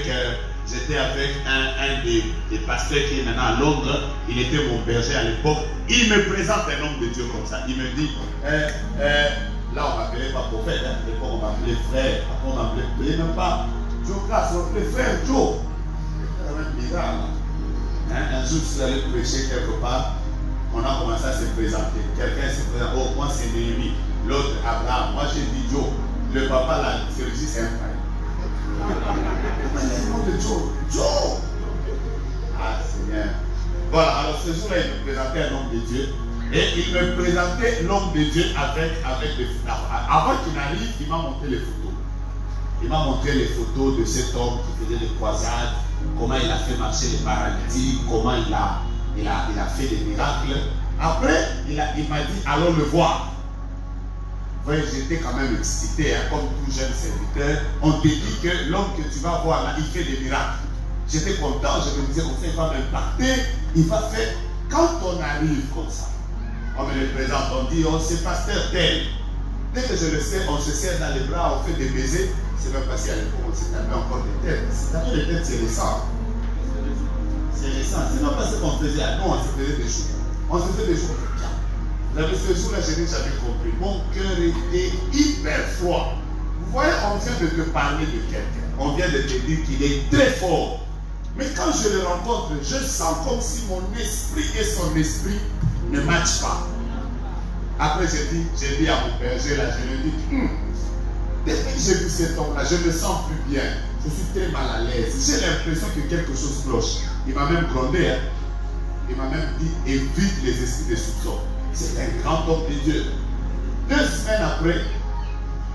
Speaker 1: un des pasteurs qui est maintenant à Londres. Il était mon berger à l'époque. Il me présente un homme de Dieu comme ça. Il me dit, là on m'appelait pas prophète, hein. À l'époque on m'appelait frère. Après on m'appelait même pas Joe Class, on m'appelait frère Joe. C'était bizarre. Hein? Un jour je suis allé prêcher quelque part. On a commencé à se présenter. Quelqu'un se présente. Oh, moi c'est Néhémie. L'autre Abraham. Moi j'ai dit Joe. Le papa là, celui-ci c'est un frère. Mais le nom de Joe. Joe. Ah Seigneur. Voilà, alors ce jour-là, il me présentait un homme de Dieu. Et il me présentait l'homme de Dieu avec des photos. Avant qu'il n'arrive, il m'a montré les photos. Il m'a montré les photos de cet homme qui faisait des croisades, comment il a fait marcher les paralytiques, comment il a fait des miracles. Après, il m'a dit, allons le voir. Vous voyez, j'étais quand même excité, hein, comme tout jeune serviteur. On te dit que l'homme que tu vas voir là, il fait des miracles. J'étais content, je me disais, il va m'impacter, il va faire. Quand on arrive comme ça, on me le présente, on dit, oh, c'est pasteur tel. Dès que je le sais, on se serre dans les bras, on fait des baisers. C'est même passé à l'époque, on s'est tapé encore des têtes. C'est-à-dire les têtes, c'est les sangs. C'est les sangs. C'est même pas ce qu'on faisait à nous, on se faisait des choses. On se faisait des choses. Vous avez ce jour-là, je n'ai jamais compris. Mon cœur était hyper froid. Vous voyez, on vient de te parler de quelqu'un. On vient de te dire qu'il est très fort. Mais quand je le rencontre, je sens comme si mon esprit et son esprit ne matchent pas. Après, j'ai dit à mon berger, là, je lui ai dit, depuis que j'ai vu cet homme-là, je me sens plus bien. Je suis très mal à l'aise. J'ai l'impression que quelque chose cloche. Il m'a même grondé. Hein. Il m'a même dit, évite les esprits de soupçon. C'est un grand homme de Dieu. 2 semaines après,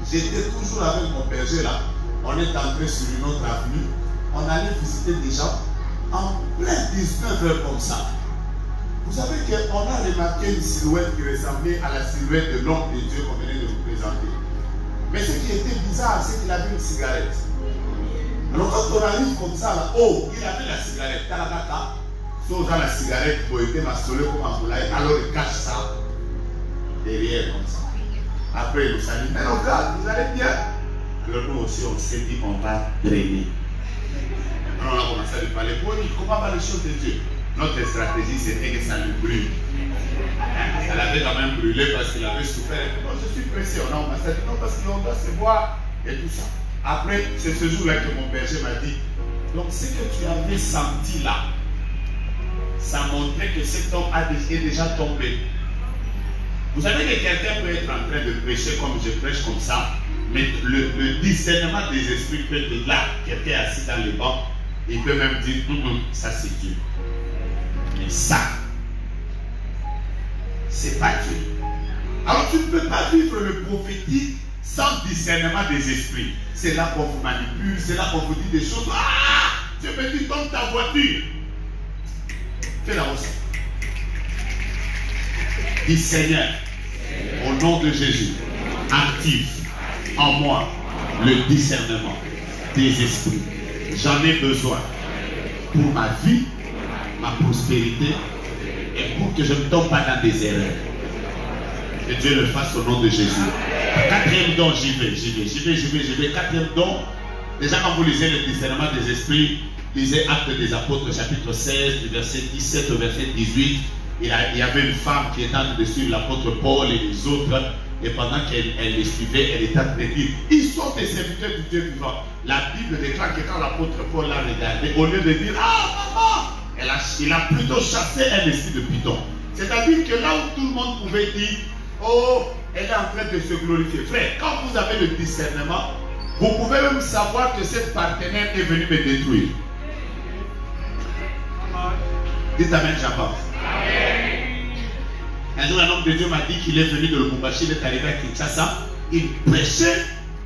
Speaker 1: J'étais toujours avec mon berger là. On est entré sur une autre avenue. On allait visiter des gens en plein 19h comme ça. Vous savez qu'on a remarqué une silhouette qui ressemblait à la silhouette de l'homme de Dieu qu'on venait de vous présenter. Mais ce qui était bizarre, c'est qu'il avait une cigarette. Alors quand on arrive comme ça, là, oh, il avait la cigarette. Talakaka, sauf dans la cigarette, pour aider ma soleil comme un boulaye. Alors il cache ça derrière comme ça. Après il nous salue. Mais non, gars, vous allez bien? Alors nous aussi, on s'est dit, on va drainer. Alors on a commencé à lui parler. Pour lui, comment va les choses de Dieu? Notre stratégie, c'était que ça lui brûle. Ça l'avait quand même brûlé parce qu'il avait souffert. Non, je suis pressé. On a dit non, parce qu'on doit se voir et tout ça. Après, c'est ce jour-là que mon berger m'a dit, donc ce que tu avais senti là, ça montrait que cet homme est déjà tombé. Vous savez que quelqu'un peut être en train de prêcher comme je prêche comme ça, mais le discernement des esprits peut être là. Quelqu'un est assis dans les bancs, il peut même dire, ça c'est Dieu. Mais ça, c'est pas Dieu. Alors tu ne peux pas vivre le prophétique sans discernement des esprits. C'est là qu'on vous manipule, c'est là qu'on vous dit des choses. Ah, Dieu me dit, tombe ta voiture. Fais la recette. Dis Seigneur, au nom de Jésus, active en moi le discernement des esprits. J'en ai besoin pour ma vie, ma prospérité et pour que je ne tombe pas dans des erreurs. Que Dieu le fasse au nom de Jésus. Quatrième don, j'y vais. Quatrième don, déjà quand vous lisez le discernement des esprits, lisez Actes des Apôtres chapitre 16, du verset 17 au verset 18. Il y avait une femme qui était en train de suivre l'apôtre Paul et les autres. Et pendant qu'elle les suivait, elle était en train de dire, ils sont des serviteurs du Dieu vivant. La Bible déclare que quand l'apôtre Paul l'a regardé, au lieu de dire, ah maman, il a plutôt chassé un esprit de python. C'est-à-dire que là où tout le monde pouvait dire, oh, elle est en train de se glorifier. Frère, quand vous avez le discernement, vous pouvez même savoir que cette partenaire est venue me détruire. Dites amen, j'avance. Un jour, un homme de Dieu m'a dit qu'il est venu de Lubumbashi, il est arrivé à Kinshasa. Il prêchait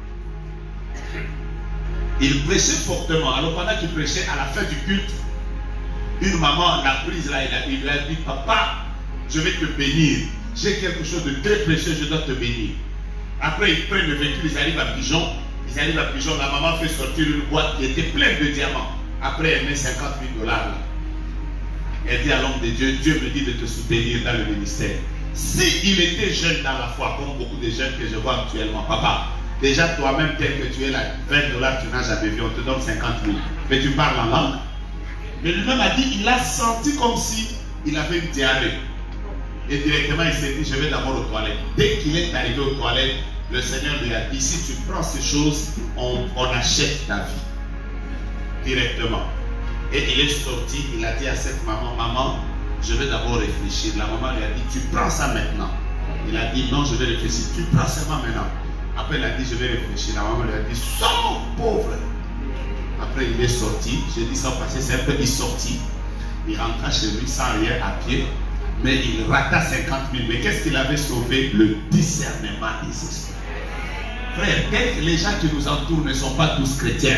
Speaker 1: fortement. Alors pendant qu'il prêchait, à la fin du culte, une maman l'a prise là, il lui a dit, papa, je vais te bénir. J'ai quelque chose de très précieux, je dois te bénir. Après, ils prennent le véhicule, ils arrivent à Pigeon. La maman fait sortir une boîte qui était pleine de diamants. Après, elle met 50 000 $. Elle dit à l'homme de Dieu, Dieu me dit de te soutenir dans le ministère. S'il était jeune dans la foi, comme beaucoup de jeunes que je vois actuellement, papa, déjà toi-même tel que tu es là, 20 $, tu n'as jamais vu, on te donne 50 000. Mais tu parles en langue. Mais lui-même a dit, il a senti comme si il avait une diarrhée. Et directement, il s'est dit, je vais d'abord aux toilettes. Dès qu'il est arrivé aux toilettes, le Seigneur lui a dit, si tu prends ces choses, on achète ta vie. Directement. Et il est sorti, il a dit à cette maman, maman, je vais d'abord réfléchir. La maman lui a dit, tu prends ça maintenant. Il a dit, non, je vais réfléchir. Tu prends seulement maintenant. Après, il a dit, je vais réfléchir. La maman lui a dit, sors, pauvre. Après, il est sorti. J'ai dit, sans passer, c'est un peu, il est sorti. Il rentra chez lui sans rien à pied. Mais il rata 50 000. Mais qu'est-ce qu'il avait sauvé? Le discernement des esprits. Frère, dès que les gens qui nous entourent ne sont pas tous chrétiens,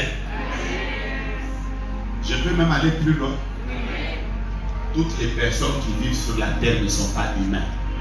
Speaker 1: je peux même aller plus loin. Toutes les personnes qui vivent sur la terre ne sont pas humaines.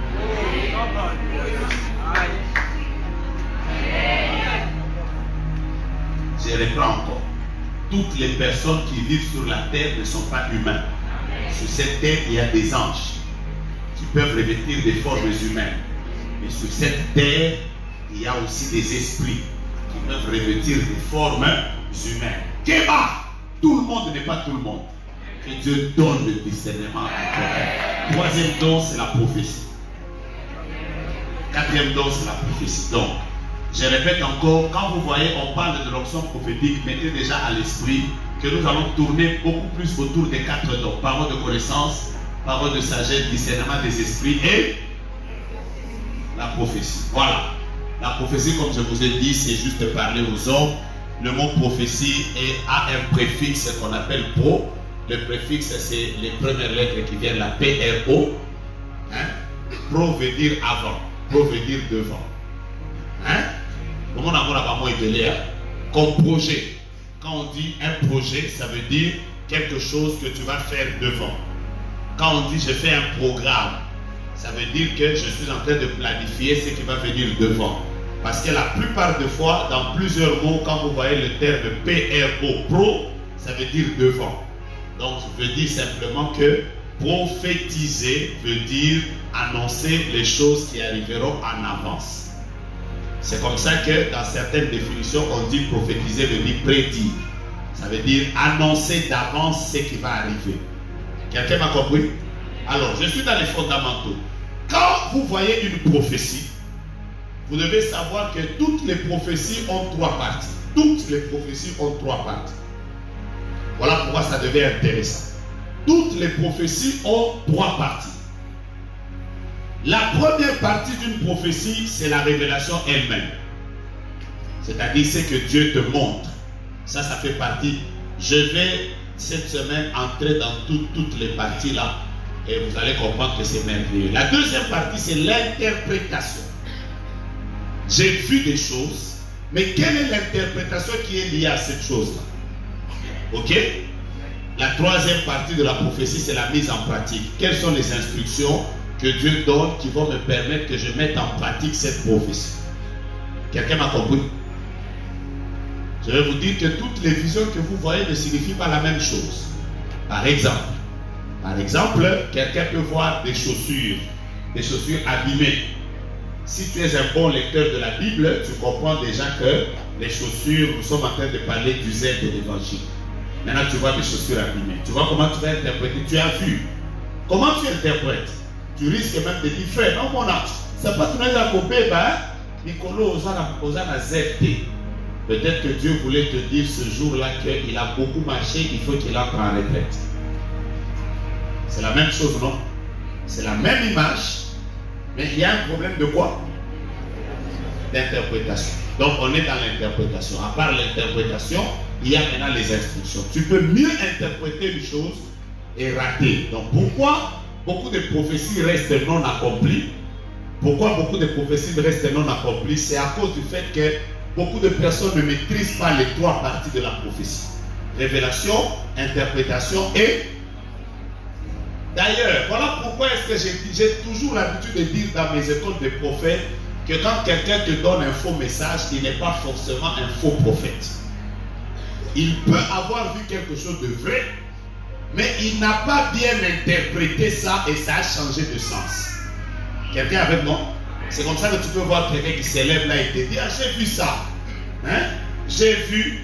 Speaker 1: Je reprends encore. Toutes les personnes qui vivent sur la terre ne sont pas humaines. Sur cette terre, il y a des anges qui peuvent revêtir des formes humaines. Mais sur cette terre, il y a aussi des esprits qui peuvent revêtir des formes humaines. Kéba! Tout le monde n'est pas tout le monde. Que Dieu donne le discernement à quelqu'un. Troisième don, c'est la prophétie. Quatrième don, c'est la prophétie. Donc, je répète encore, quand vous voyez, on parle de l'onction prophétique, mettez déjà à l'esprit que nous allons tourner beaucoup plus autour des 4 dons. Parole de connaissance, parole de sagesse, discernement des esprits et la prophétie. Voilà. La prophétie, comme je vous ai dit, c'est juste parler aux hommes. Le mot prophétie a un préfixe qu'on appelle pro. Le préfixe, c'est les premières lettres qui viennent, la P-R-O. Pro veut dire avant. Pro veut dire devant. Comment on a vraiment été là, comme projet. Quand on dit un projet, ça veut dire quelque chose que tu vas faire devant. Quand on dit je fais un programme, ça veut dire que je suis en train de planifier ce qui va venir devant. Parce que la plupart des fois, dans plusieurs mots, quand vous voyez le terme PRO, pro, ça veut dire devant. Donc, je veux dire simplement que prophétiser veut dire annoncer les choses qui arriveront en avance. C'est comme ça que dans certaines définitions, on dit prophétiser veut dire prédire. Ça veut dire annoncer d'avance ce qui va arriver. Quelqu'un m'a compris? Alors, je suis dans les fondamentaux. Quand vous voyez une prophétie, vous devez savoir que toutes les prophéties ont trois parties. Toutes les prophéties ont trois parties. Voilà pourquoi ça devient intéressant. Toutes les prophéties ont trois parties. La première partie d'une prophétie, c'est la révélation elle-même. C'est-à-dire ce que Dieu te montre. Ça fait partie. Je vais cette semaine entrer dans toutes les parties là et vous allez comprendre que c'est merveilleux. La deuxième partie, c'est l'interprétation. J'ai vu des choses, mais quelle est l'interprétation qui est liée à cette chose-là? Ok? La troisième partie de la prophétie, c'est la mise en pratique. Quelles sont les instructions que Dieu donne qui vont me permettre que je mette en pratique cette prophétie? Quelqu'un m'a compris? Je vais vous dire que toutes les visions que vous voyez ne signifient pas la même chose. Par exemple, quelqu'un peut voir des chaussures abîmées. Si tu es un bon lecteur de la Bible, tu comprends déjà que les chaussures, nous sommes en train de parler du zèle de l'évangile. Maintenant, tu vois des chaussures abîmées. Tu vois comment tu vas interpréter. Tu as vu. Comment tu interprètes? Tu risques même de dire, frère, non, mon âge, c'est pas tout le monde à couper, Nicolo, Osana ZT. Peut-être que Dieu voulait te dire ce jour-là qu'il a beaucoup marché, il faut qu'il entre en retraite. C'est la même chose, non? C'est la même image, mais il y a un problème de quoi? D'interprétation. Donc on est dans l'interprétation. À part l'interprétation, il y a maintenant les instructions. Tu peux mieux interpréter une chose et rater. Donc pourquoi beaucoup de prophéties restent non accomplies? Pourquoi beaucoup de prophéties restent non accomplies? C'est à cause du fait que beaucoup de personnes ne maîtrisent pas les trois parties de la prophétie. Révélation, interprétation et... D'ailleurs, voilà pourquoi est-ce que j'ai toujours l'habitude de dire dans mes écoles de prophètes que quand quelqu'un te donne un faux message, il n'est pas forcément un faux prophète. Il peut avoir vu quelque chose de vrai, mais il n'a pas bien interprété ça et ça a changé de sens. Quelqu'un avec moi? C'est comme ça que tu peux voir quelqu'un qui s'élève là et te dit, ah, j'ai vu ça. Hein? J'ai vu,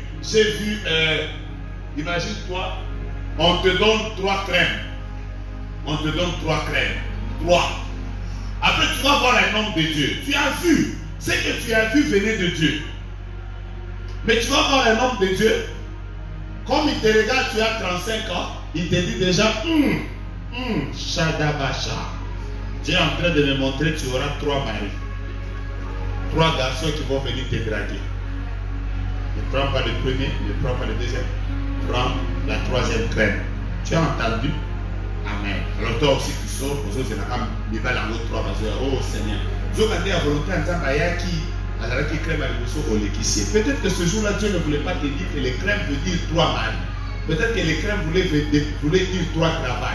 Speaker 1: imagine-toi, on te donne 3 crèmes. On te donne 3 crèmes. 3. Après, tu vas voir un homme de Dieu. Tu as vu. Ce que tu as vu venait de Dieu. Mais tu vas voir un homme de Dieu. Comme il te regarde, tu as 35 ans. Il te dit déjà, Shadabacha. Tu es en train de me montrer que tu auras 3 maris. 3 garçons qui vont venir te draguer. Ne prends pas le premier, ne prends pas le deuxième. Prends la 3e crème. Tu as entendu? Amen. Alors toi aussi tu sors, pour ceux qui n'ont pas mis la l'autre 3 parce que, oh Seigneur. Peut-être que ce jour-là, Dieu ne voulait pas te dire que les crèmes veulent dire 3 maris. Peut-être que les crèmes voulaient dire 3 travail.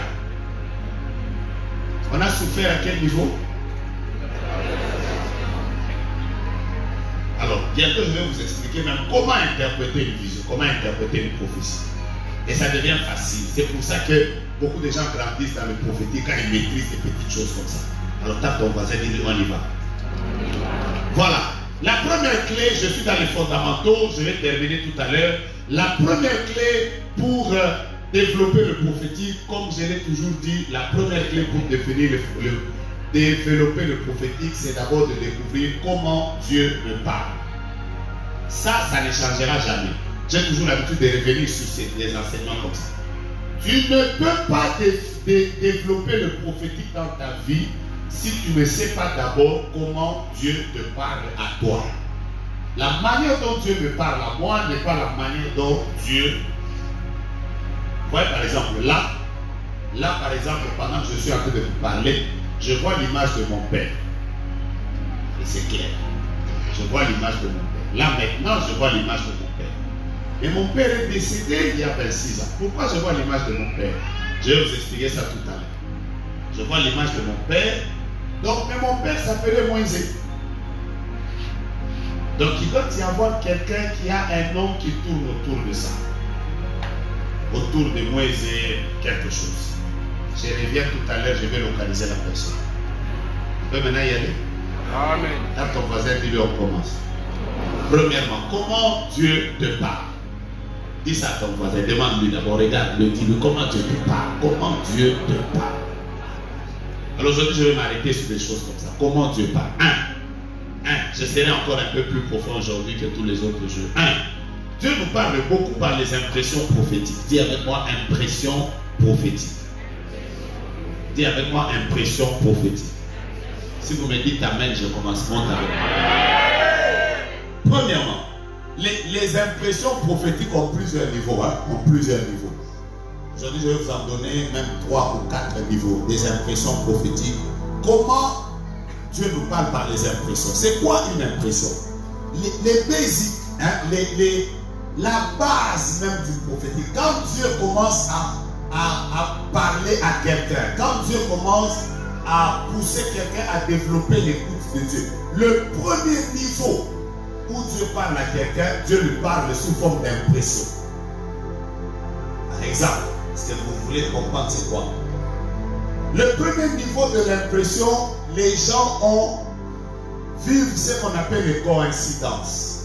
Speaker 1: On a souffert à quel niveau? Alors, bientôt je vais vous expliquer même comment interpréter une vision, comment interpréter une prophétie. Et ça devient facile. C'est pour ça que beaucoup de gens grandissent dans le prophétique quand ils maîtrisent des petites choses comme ça. Alors tape ton voisin et dis on y va. Voilà. La première clé, je suis dans les fondamentaux, je vais terminer tout à l'heure. La première clé pour développer le prophétique, comme je l'ai toujours dit, la première clé pour développer le prophétique, c'est d'abord de découvrir comment Dieu me parle. Ça ne changera jamais. J'ai toujours l'habitude de revenir sur des enseignements comme ça. Tu ne peux pas développer le prophétique dans ta vie si tu ne sais pas d'abord comment Dieu te parle à toi. La manière dont Dieu me parle à moi n'est pas la manière dont Dieu... Vous voyez par exemple, là par exemple, pendant que je suis en train de vous parler, je vois l'image de mon père. Et c'est clair. Je vois l'image de mon père. Là maintenant, je vois l'image de mon père. Et mon père est décédé il y a 26 ans. Pourquoi je vois l'image de mon père? Je vais vous expliquer ça tout à l'heure. Je vois l'image de mon père. Donc, mais mon père s'appelait Moïse. Donc, il doit y avoir quelqu'un qui a un nom qui tourne autour de ça. Autour de Moïse, quelque chose. Je reviens tout à l'heure, je vais localiser la personne. Tu peux maintenant y aller?
Speaker 2: Amen.
Speaker 1: Là, ton voisin, dis-lui, on commence. Premièrement, comment Dieu te parle? Dis ça à ton voisin, demande-lui d'abord, regarde-le, dis-lui comment Dieu te parle. Comment Dieu te parle? Alors aujourd'hui, je vais m'arrêter sur des choses comme ça. Comment Dieu parle? Je serai encore un peu plus profond aujourd'hui que tous les autres jours. Dieu nous parle beaucoup par les impressions prophétiques. Dis avec moi, impression prophétique. Dis avec moi, impression prophétique. Si vous me dites amen, je commence mon avec moi. Premièrement, les impressions prophétiques ont plusieurs niveaux. Ont plusieurs niveaux. Aujourd'hui, je vais vous en donner même 3 ou 4 niveaux des impressions prophétiques. Comment Dieu nous parle par les impressions? C'est quoi une impression? Les basics, la base même du prophétique. Quand Dieu commence à parler à quelqu'un, quand Dieu commence à pousser quelqu'un à développer l'écoute de Dieu, le premier niveau où Dieu parle à quelqu'un, Dieu lui parle sous forme d'impression. Par exemple, est-ce que vous voulez comprendre c'est quoi? Le premier niveau de l'impression, les gens vivent ce qu'on appelle les coïncidences.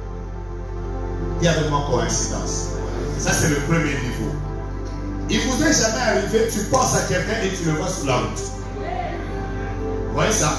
Speaker 1: Il y a vraiment coïncidence. Ça c'est le premier niveau. Il vous est jamais arrivé, tu penses à quelqu'un et tu le vois sur la route. Vous voyez ça?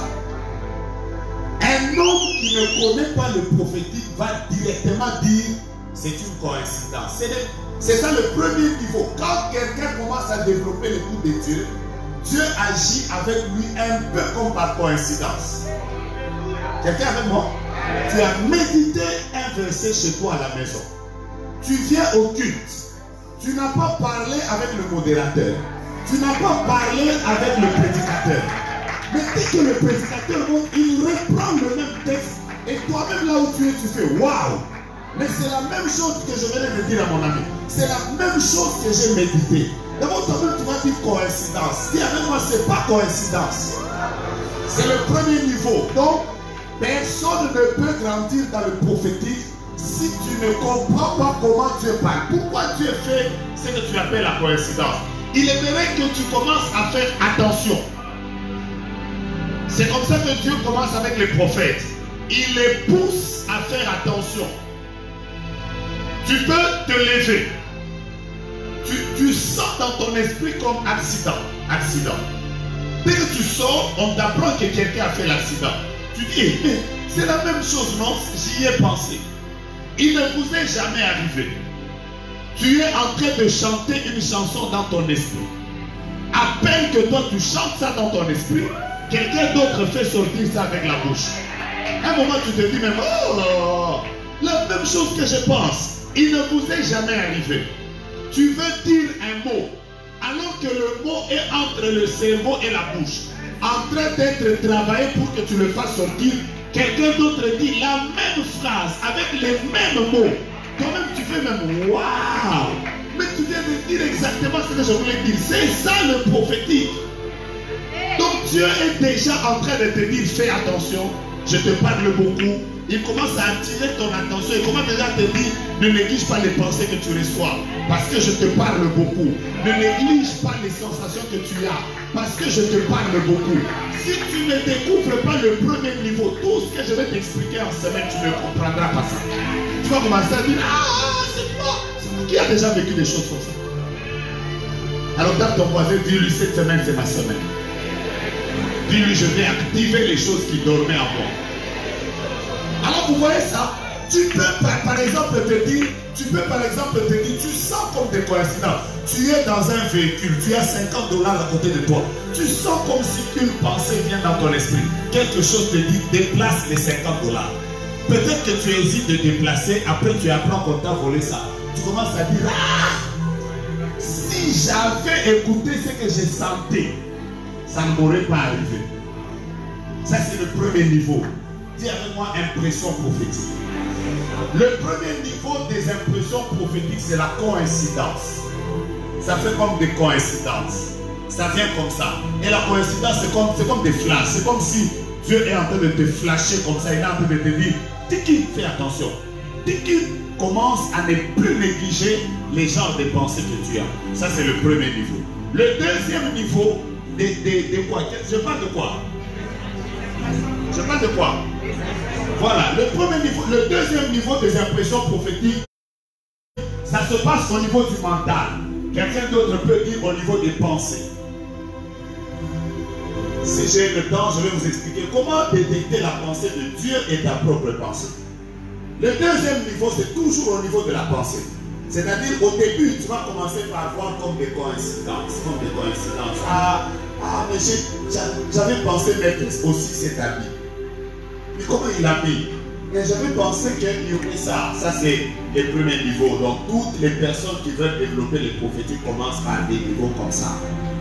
Speaker 1: Un homme qui ne connaît pas le prophétique va directement dire c'est une coïncidence. C'est ça le premier niveau. Quand quelqu'un commence à développer l'écoute de Dieu, Dieu agit avec lui un peu comme par coïncidence. Quelqu'un avec moi? Tu as médité un verset chez toi à la maison. Tu viens au culte. Tu n'as pas parlé avec le modérateur. Tu n'as pas parlé avec le prédicateur. Mais dès que le prédicateur monte, il reprend le même texte. Et toi-même là où tu es, tu fais waouh! Mais c'est la même chose que je venais de dire à mon ami. C'est la même chose que j'ai médité. D'abord, toi-même, tu vas dire coïncidence. Dis avec moi, ce n'est pas coïncidence. C'est le premier niveau. Donc, personne ne peut grandir dans le prophétique si tu ne comprends pas comment Dieu parle. Pourquoi Dieu fait ce que tu appelles la coïncidence? Il aimerait que tu commences à faire attention. C'est comme ça que Dieu commence avec les prophètes. Il les pousse à faire attention. Tu peux te lever. Tu sens dans ton esprit comme accident. Dès que tu sors, on t'apprend que quelqu'un a fait l'accident. Tu dis, mais c'est la même chose, non? J'y ai pensé. Il ne vous est jamais arrivé. Tu es en train de chanter une chanson dans ton esprit. À peine que toi tu chantes ça dans ton esprit, quelqu'un d'autre fait sortir ça avec la bouche. À un moment tu te dis même, oh, la même chose que je pense. Il ne vous est jamais arrivé. Tu veux dire un mot, alors que le mot est entre le cerveau et la bouche, en train d'être travaillé pour que tu le fasses sortir. Quelqu'un d'autre dit la même phrase avec les mêmes mots. Toi-même tu fais même waouh! Mais tu viens de dire exactement ce que je voulais dire. C'est ça le prophétique. Donc Dieu est déjà en train de te dire fais attention, je te parle beaucoup. Il commence à attirer ton attention. Il commence déjà à te dire ne néglige pas les pensées que tu reçois parce que je te parle beaucoup. Ne néglige pas les sensations que tu as parce que je te parle beaucoup. Si tu ne découvres pas le premier niveau, tout ce que je vais t'expliquer en semaine, tu ne comprendras pas ça. Tu vas commencer à dire ah, c'est moi. Qui a déjà vécu des choses comme ça? Alors dans ton voisin, dis-lui cette semaine c'est ma semaine. Dis-lui je vais activer les choses qui dormaient en moi. Alors vous voyez ça? Tu peux par exemple te dire, tu sens comme des coïncidences. Tu es dans un véhicule, tu as $50 à côté de toi. Tu sens comme si une pensée vient dans ton esprit. Quelque chose te dit, déplace les $50. Peut-être que tu hésites de déplacer, après tu apprends qu'on t'a volé ça. Tu commences à dire, ah, si j'avais écouté ce que j'ai senti, ça ne m'aurait pas arrivé. Ça c'est le premier niveau. Dis avec moi impression prophétique. Le premier niveau des impressions prophétiques, c'est la coïncidence. Ça fait comme des coïncidences. Ça vient comme ça. Et la coïncidence, c'est comme des flashs. C'est comme si Dieu est en train de te flasher comme ça. Il est en train de te dire, Tiki, fais attention. Tiki, commence à ne plus négliger les genres de pensées que tu as. Ça, c'est le premier niveau. Le deuxième niveau, de quoi? Je parle de quoi? Je parle de quoi? Voilà, le premier niveau, le deuxième niveau des impressions prophétiques, ça se passe au niveau du mental. Quelqu'un d'autre peut dire au niveau des pensées. Si j'ai le temps, je vais vous expliquer comment détecter la pensée de Dieu et ta propre pensée. Le deuxième niveau, c'est toujours au niveau de la pensée. C'est-à-dire, au début, tu vas commencer par voir comme des coïncidences. Comme des coïncidences. Mais j'avais pensé mettre aussi cet habit. Mais comment il a mis? Mais j'avais pensé qu'il y aurait ça. Ça, c'est les premiers niveaux. Donc, toutes les personnes qui veulent développer les prophétiques commencent par des niveaux comme ça.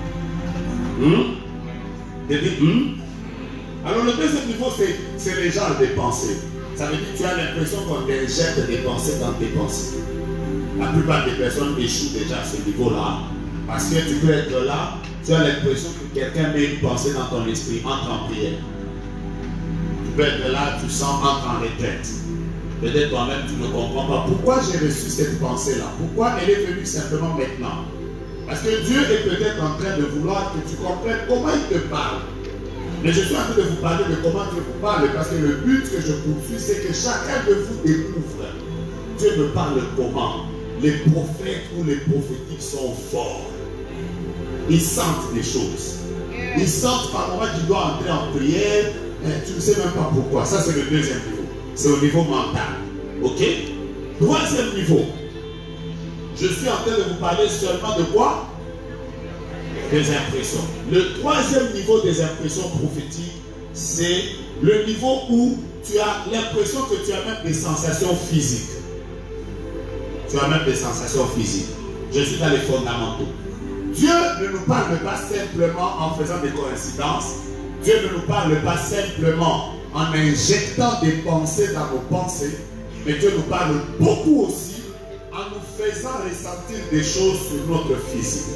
Speaker 1: Alors, le deuxième niveau, c'est les genres de pensées. Ça veut dire que tu as l'impression qu'on injecte des pensées dans tes pensées. La plupart des personnes échouent déjà à ce niveau-là. Parce que tu peux être là, tu as l'impression que quelqu'un met une pensée dans ton esprit, entre en prière. Tu peux être là, tu sens entre en retraite. Peut-être toi-même tu ne comprends pas. Pourquoi j'ai reçu cette pensée-là? Pourquoi elle est venue simplement maintenant? Parce que Dieu est peut-être en train de vouloir que tu comprennes comment il te parle. Mais je suis en train de vous parler de comment Dieu vous parle, parce que le but que je poursuis, c'est que chacun de vous découvre. Dieu me parle comment? Les prophètes ou les prophétiques sont forts. Ils sentent des choses. Ils sentent par moment qu'ils doivent entrer en prière. Tu ne sais même pas pourquoi. Ça, c'est le deuxième niveau. C'est au niveau mental. Ok? Troisième niveau. Je suis en train de vous parler seulement de quoi? Des impressions. Le troisième niveau des impressions prophétiques, c'est le niveau où tu as l'impression que tu as même des sensations physiques. Tu as même des sensations physiques. Je suis dans les fondamentaux. Dieu ne nous parle pas simplement en faisant des coïncidences. Dieu ne nous parle pas simplement en injectant des pensées dans nos pensées. Mais Dieu nous parle beaucoup aussi en nous faisant ressentir des choses sur notre physique.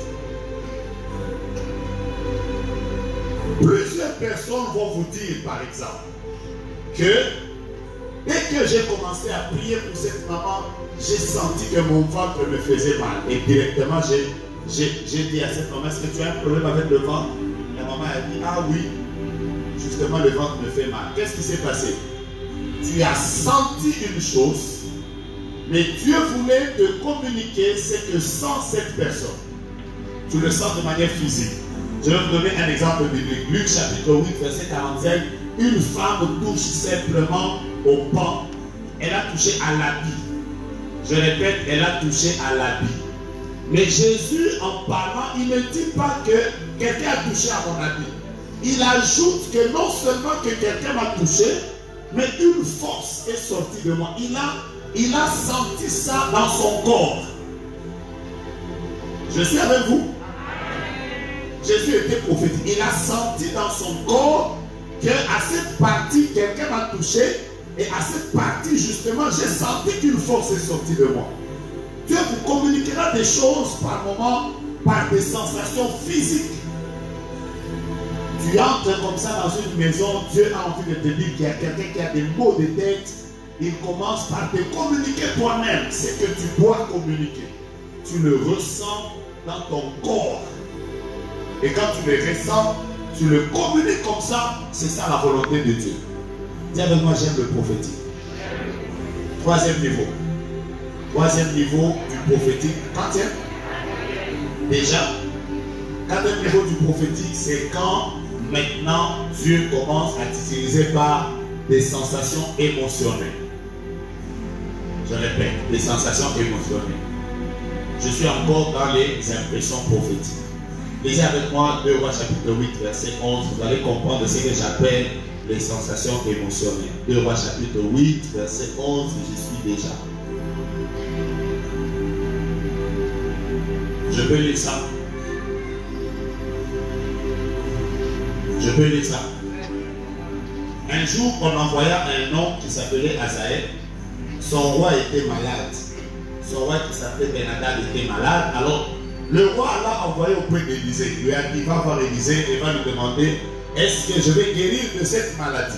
Speaker 1: Plusieurs personnes vont vous dire, par exemple, que dès que j'ai commencé à prier pour cette maman, j'ai senti que mon ventre me faisait mal. Et directement, j'ai dit à cette maman, est-ce que tu as un problème avec le ventre? La maman a dit, ah oui, justement le ventre me fait mal. Qu'est-ce qui s'est passé? Tu as senti une chose, mais Dieu voulait te communiquer ce que sent cette personne. Tu le sens de manière physique. Je vais vous donner un exemple biblique. Luc chapitre 8, verset 45. Une femme touche simplement au pan. Elle a touché à l'habit. Je répète, elle a touché à l'habit. Mais Jésus, en parlant, il ne dit pas que quelqu'un a touché à mon habit. Il ajoute que non seulement que quelqu'un m'a touché, mais une force est sortie de moi. Il a senti ça dans son corps. Je suis avec vous. Jésus était prophétique. Il a senti dans son corps qu'à cette partie, quelqu'un m'a touché. Et à cette partie, justement, j'ai senti qu'une force est sortie de moi. Dieu vous communiquera des choses par moment, par des sensations physiques. Tu entres comme ça dans une maison, Dieu a envie de te dire qu'il y a quelqu'un qui a des maux de tête. Il commence par te communiquer toi-même ce que tu dois communiquer. Tu le ressens dans ton corps. Et quand tu le ressens, tu le communiques comme ça, c'est ça la volonté de Dieu. Dis avec moi, j'aime le prophétique. Troisième niveau. Troisième niveau du prophétique. Quatrième. Déjà. Quatrième niveau du prophétique, c'est quand maintenant Dieu commence à t'utiliser par des sensations émotionnelles. Je répète, des sensations émotionnelles. Je suis encore dans les impressions prophétiques. Lisez avec moi 2 Rois chapitre 8, verset 11. Vous allez comprendre ce que j'appelle les sensations émotionnelles. 2 Rois chapitre 8, verset 11, j'y suis déjà. Je peux lire ça. Je peux lire ça. Un jour, on envoya un homme qui s'appelait Azaël son roi était malade. Son roi qui s'appelait Ben-Hadad était malade. Alors, le roi l'a envoyé auprès d'Élisée. Il lui a dit, va voir Élisée et va lui demander, est-ce que je vais guérir de cette maladie?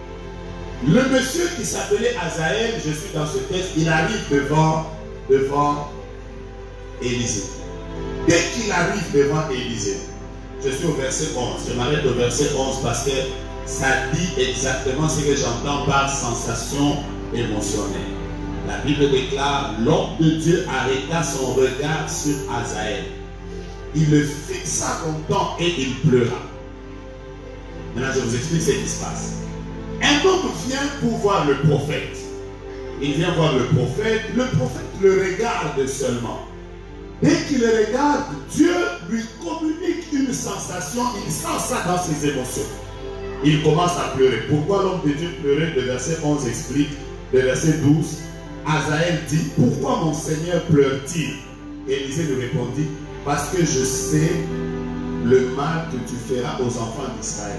Speaker 1: Le monsieur qui s'appelait Azaël, je suis dans ce texte, il arrive devant Élisée. Dès qu'il arrive devant Élisée, je suis au verset 11. Je m'arrête au verset 11 parce que ça dit exactement ce que j'entends par sensation émotionnelle. La Bible déclare, l'homme de Dieu arrêta son regard sur Azaël. Il le fixa longtemps et il pleura. Maintenant, je vous explique ce qui se passe. Un homme vient pour voir le prophète. Il vient voir le prophète le regarde seulement. Dès qu'il le regarde, Dieu lui communique une sensation, il sent ça dans ses émotions. Il commence à pleurer. Pourquoi l'homme de Dieu pleurait? Le verset 11 explique, le verset 12, Azaël dit, pourquoi mon Seigneur pleure-t-il? Élisée lui répondit, parce que je sais le mal que tu feras aux enfants d'Israël.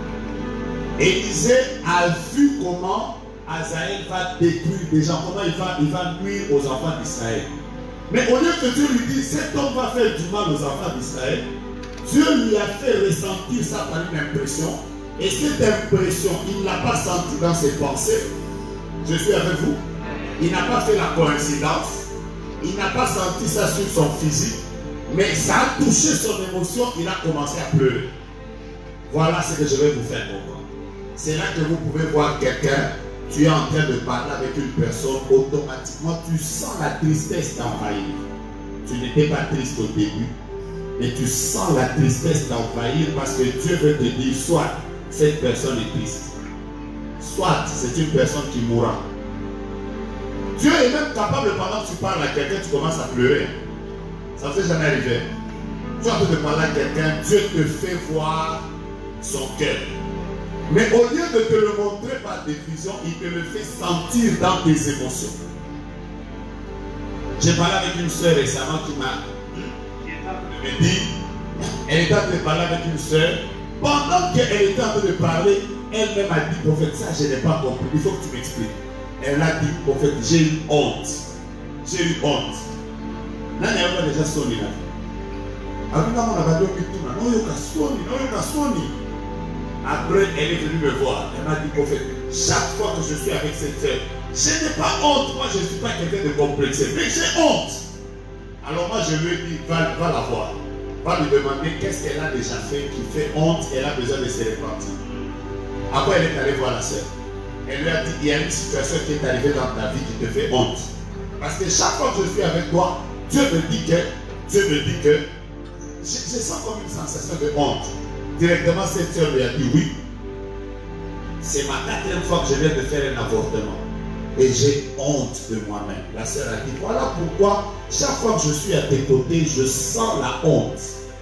Speaker 1: Élisée a vu comment Azaël va détruire des gens, comment il va nuire aux enfants d'Israël. Mais au lieu que Dieu lui dise, cet homme va faire du mal aux enfants d'Israël, Dieu lui a fait ressentir ça par une impression. Et cette impression, il ne l'a pas senti dans ses pensées. Je suis avec vous. Il n'a pas fait la coïncidence. Il n'a pas senti ça sur son physique. Mais ça a touché son émotion. Il a commencé à pleurer. Voilà ce que je vais vous faire comprendre. C'est là que vous pouvez voir quelqu'un. Tu es en train de parler avec une personne. Automatiquement, tu sens la tristesse t'envahir. Tu n'étais pas triste au début. Mais tu sens la tristesse t'envahir parce que Dieu veut te dire, soit cette personne est triste, soit c'est une personne qui mourra. Dieu est même capable, pendant que tu parles à quelqu'un, tu commences à pleurer. Ça ne s'est jamais arrivé. Tu es en train de parler à quelqu'un, Dieu te fait voir son cœur. Mais au lieu de te le montrer par des visions, il te le fait sentir dans tes émotions. J'ai parlé avec une soeur récemment qui me dit, elle était en train de parler avec une soeur. Pendant qu'elle était en train de parler, elle-même a dit, prophète, ça je n'ai pas compris, il faut que tu m'expliques. Elle a dit, prophète, j'ai eu honte. J'ai eu honte. Là, il y a déjà sonné là. Après, elle est venue me voir. Elle m'a dit, prophète, chaque fois que je suis avec cette soeur, je n'ai pas honte. Moi, je ne suis pas quelqu'un de complexé, mais j'ai honte. Alors moi, je lui ai dit, va la voir. Va lui demander qu'est-ce qu'elle a déjà fait qui fait honte, elle a besoin de se repentir. Après, elle est allée voir la sœur. Elle lui a dit, il y a une situation qui est arrivée dans ta vie qui te fait honte. Parce que chaque fois que je suis avec toi, Dieu me dit que, je sens comme une sensation de honte. Directement, cette sœur lui a dit, oui, c'est ma 4e fois que je viens de faire un avortement. Et j'ai honte de moi-même. La sœur a dit, voilà pourquoi chaque fois que je suis à tes côtés, je sens la honte.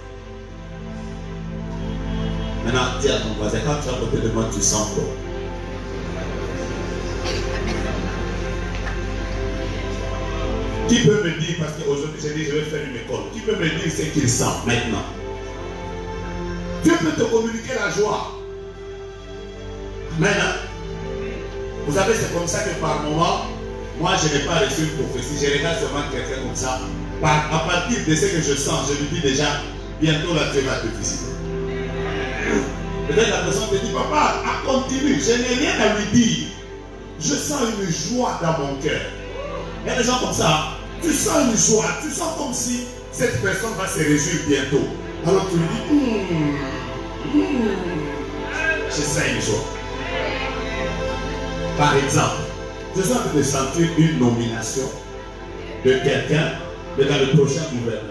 Speaker 1: Maintenant, dis à ton voisin, quand tu es à côté de moi, tu sens quoi? Qui peut me dire, parce qu'aujourd'hui j'ai dit je vais faire une école, qui peut me dire ce qu'il sent maintenant? Dieu peut te communiquer la joie. Maintenant, vous savez, c'est comme ça que par moment, moi je n'ai pas reçu une prophétie, je regarde seulement quelqu'un comme ça. À partir de ce que je sens, je lui dis déjà, bientôt la Dieu va te visiter. Peut-être la personne te dit, papa, continue, je n'ai rien à lui dire. Je sens une joie dans mon cœur. Il y a des gens comme ça, tu sens une joie, tu sens comme si cette personne va se réjouir bientôt. Alors tu lui dis, je sens une joie. Par exemple, je suis en train de sentir une nomination de quelqu'un dans le prochain gouvernement.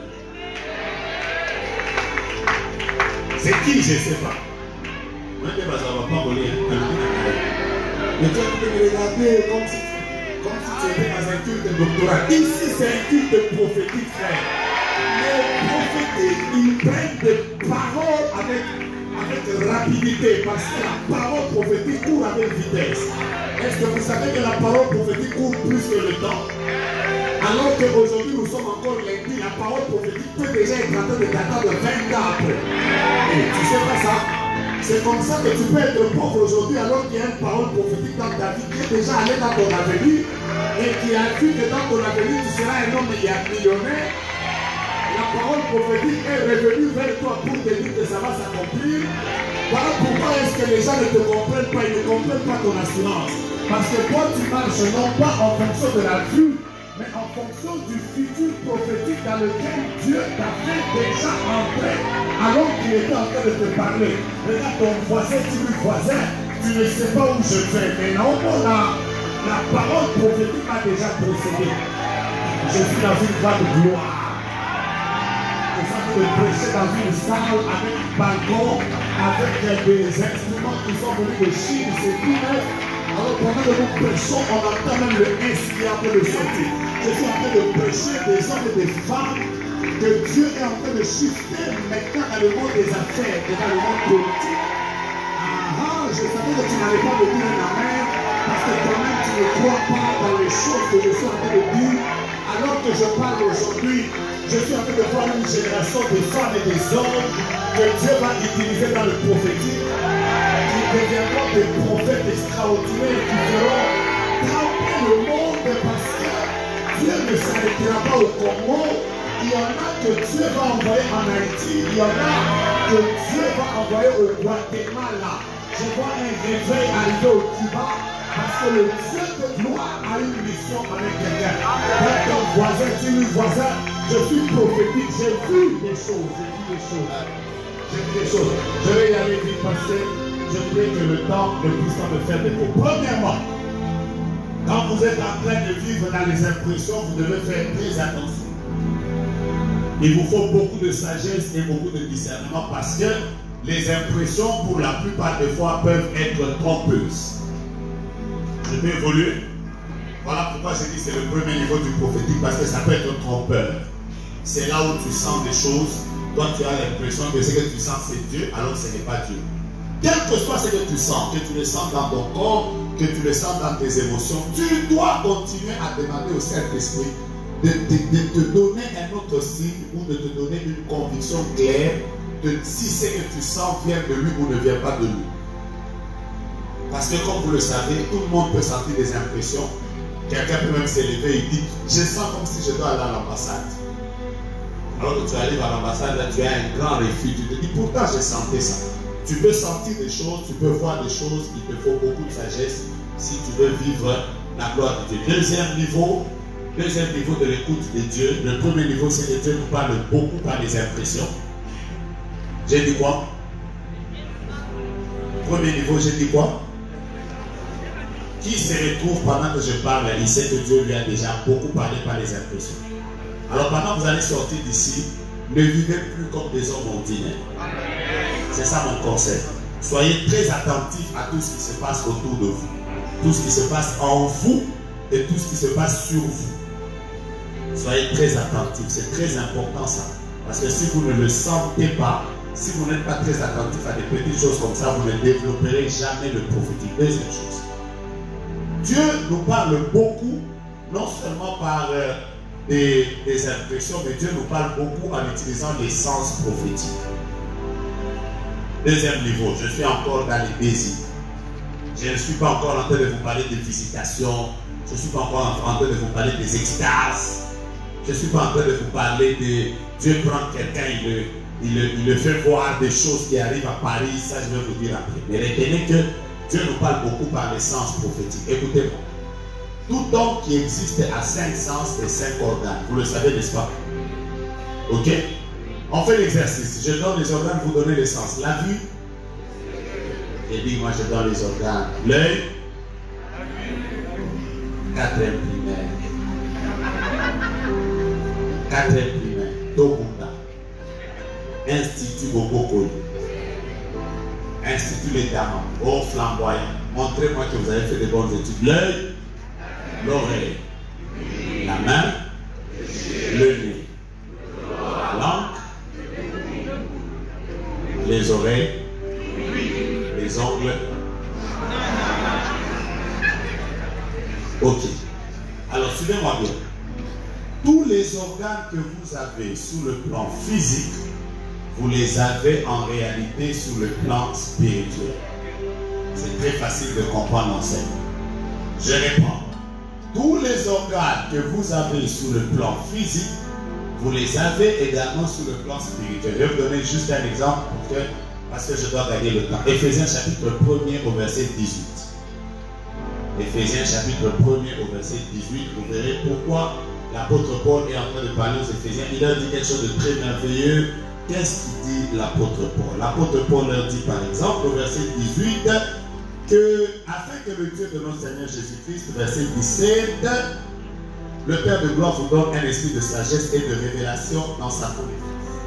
Speaker 1: C'est qui, je ne sais pas. Moi, je ne vais pas me lire. Mais tu peux me regarder comme si tu étais dans un culte doctoral. Ici, c'est un culte prophétique, frère. Les prophétiques, ils prennent des paroles avec rapidité, parce que la parole prophétique court avec vitesse. Est-ce que vous savez que la parole prophétique court plus que le temps? Alors qu'aujourd'hui, nous sommes encore lundi, la parole prophétique peut déjà être en train de dater de 20 ans après. Et tu sais pas ça?
Speaker 2: C'est comme ça que tu peux être pauvre aujourd'hui alors qu'il y a une parole prophétique dans ta vie qui est déjà allée dans ton avenir et qui a vu que dans ton avenir tu seras un homme millionnaire. La parole prophétique est revenue vers toi pour te dire que ça va s'accomplir. Voilà pourquoi est-ce que les gens ne te comprennent pas, ils ne comprennent pas ton assurance. Parce que toi tu marches non pas en fonction de la vue, mais en fonction du futur prophétique dans lequel Dieu t'a fait déjà entrer alors qu'il était en train de te parler. Regarde ton voisin, tu ne sais pas où je vais, mais non, la parole prophétique m'a déjà précédé. Je suis dans une grande gloire. Je suis en train de prêcher dans une salle avec un balcon, avec des instruments qui sont venus de Chine, c'est tout neuf. Alors pendant que nous prêchons, on entend même le S qui est en train de sortir. Je suis en train de prêcher des hommes et des femmes que Dieu est en train de shifter maintenant dans le monde des affaires et dans le monde politique. Je savais que tu n'allais pas me dire un amen parce que toi-même tu ne crois pas dans les choses que je suis en train de dire. Alors que je parle aujourd'hui, je suis en train de voir une génération de femmes et des hommes que Dieu va utiliser dans le prophétique, qui deviendront des prophètes extraordinaires qui feront trembler le monde parce que Dieu ne s'arrêtera pas au Congo. Il y en a que Dieu va envoyer en Haïti, il y en a que Dieu va envoyer au Guatemala. Je vois un réveil arriver au Cuba parce que le Dieu de gloire a une mission avec quelqu'un. Avec ton voisin, tu es voisin, je suis prophétique, j'ai vu des choses, j'ai vu des choses. Je vais y aller vite parce que je voudrais que le temps ne puisse pas me faire défaut. Premièrement, quand vous êtes en train de vivre dans les impressions, vous devez faire très attention. Il vous faut beaucoup de sagesse et beaucoup de discernement parce que les impressions, pour la plupart des fois, peuvent être trompeuses. Je peux évoluer. Voilà pourquoi je dis que c'est le premier niveau du prophétique parce que ça peut être trompeur. C'est là où tu sens des choses. Toi, tu as l'impression que ce que tu sens, c'est Dieu, alors que ce n'est pas Dieu. Quel que soit ce que tu sens, que tu le sens dans ton corps, que tu le sens dans tes émotions, tu dois continuer à demander au Saint-Esprit de te donner un autre signe ou de te donner une conviction claire de si ce que tu sens vient de lui ou ne vient pas de lui. Parce que comme vous le savez, tout le monde peut sentir des impressions. Quelqu'un peut même s'élever et dire, je sens comme si je dois aller à l'ambassade. Alors que tu arrives à l'ambassade, là tu as un grand refus. Tu te dis, pourtant j'ai senti ça. Tu peux sentir des choses, tu peux voir des choses, il te faut beaucoup de sagesse si tu veux vivre la gloire de Dieu. Deuxième niveau de l'écoute de Dieu. Le premier niveau, c'est que Dieu nous parle beaucoup par les impressions. J'ai dit quoi? Premier niveau, j'ai dit quoi? Qui se retrouve pendant que je parle, il sait que Dieu lui a déjà beaucoup parlé par les impressions. Alors pendant que vous allez sortir d'ici, ne vivez plus comme des hommes ordinaires. C'est ça mon conseil. Soyez très attentifs à tout ce qui se passe autour de vous. Tout ce qui se passe en vous et tout ce qui se passe sur vous. Soyez très attentifs, c'est très important ça. Parce que si vous ne le sentez pas, si vous n'êtes pas très attentif à des petites choses comme ça, vous ne développerez jamais le prophétique. Deuxième chose. Dieu nous parle beaucoup, non seulement par des impressions, mais Dieu nous parle beaucoup en utilisant les sens prophétiques. Deuxième niveau, je suis encore dans les désirs. Je ne suis pas encore en train de vous parler de visitation. Je ne suis pas encore en train de vous parler des extases. Je ne suis pas en train de vous parler de Dieu prend quelqu'un, il le fait voir des choses qui arrivent à Paris. Ça, je vais vous dire après. Mais retenez que Dieu nous parle beaucoup par les sens prophétiques. Écoutez-moi. Tout homme qui existe a 5 sens et 5 organes. Vous le savez, n'est-ce pas? Ok? On fait l'exercice. Je donne les organes, vous donnez les sens. La vue. Et dit, moi je donne les organes. L'œil. 4e primaire. 4e primaire. Tobunda. Institut Bobokoli. Institut Les Dames. Oh flamboyant. Montrez-moi que vous avez fait de bonnes études. L'œil. L'oreille. La main. Le nez. La langue. Les oreilles. Les ongles. Ok. Alors, suivez-moi bien. Tous les organes que vous avez sur le plan physique
Speaker 1: vous les avez en réalité sur le plan spirituel. C'est très facile de comprendre l'enseignement. Je réponds. Tous les organes que vous avez sur le plan physique, vous les avez également sur le plan spirituel. Je vais vous donner juste un exemple parce que je dois gagner le temps. Éphésiens chapitre 1er au verset 18. Éphésiens chapitre 1er au verset 18, vous verrez pourquoi l'apôtre Paul est en train de parler aux Éphésiens. Il leur dit quelque chose de très merveilleux. Qu'est-ce qu'il dit l'apôtre Paul? L'apôtre Paul leur dit par exemple au verset 18 que afin que le Dieu de notre Seigneur Jésus-Christ, verset 17, le Père de gloire vous donne un esprit de sagesse et de révélation dans sa connaissance.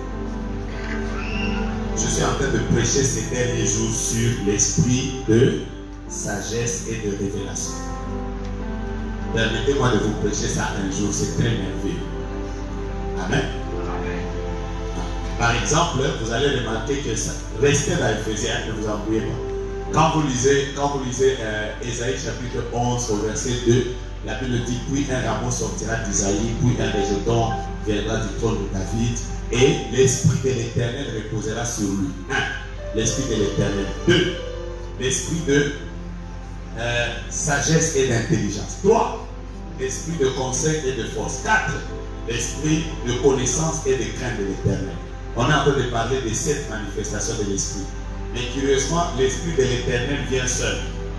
Speaker 1: Je suis en train de prêcher ces derniers jours sur l'esprit de sagesse et de révélation. Permettez-moi de vous prêcher ça un jour, c'est très merveilleux. Amen. Par exemple, vous allez remarquer que ça, restez dans Éphésiens, ne vous embrouillez pas. Quand vous lisez Ésaïe chapitre 11 au verset 2, la Bible dit: puis un rameau sortira d'Isaïe, puis un rejeton viendra du trône de David, et l'esprit de l'Éternel reposera sur lui. 1. L'esprit de l'Éternel. 2. L'esprit de sagesse et d'intelligence. 3. L'esprit de conseil et de force. 4. L'esprit de connaissance et de crainte de l'Éternel. On est en train de parler de 7 manifestations de l'esprit. Mais curieusement, l'esprit de l'Éternel vient seul.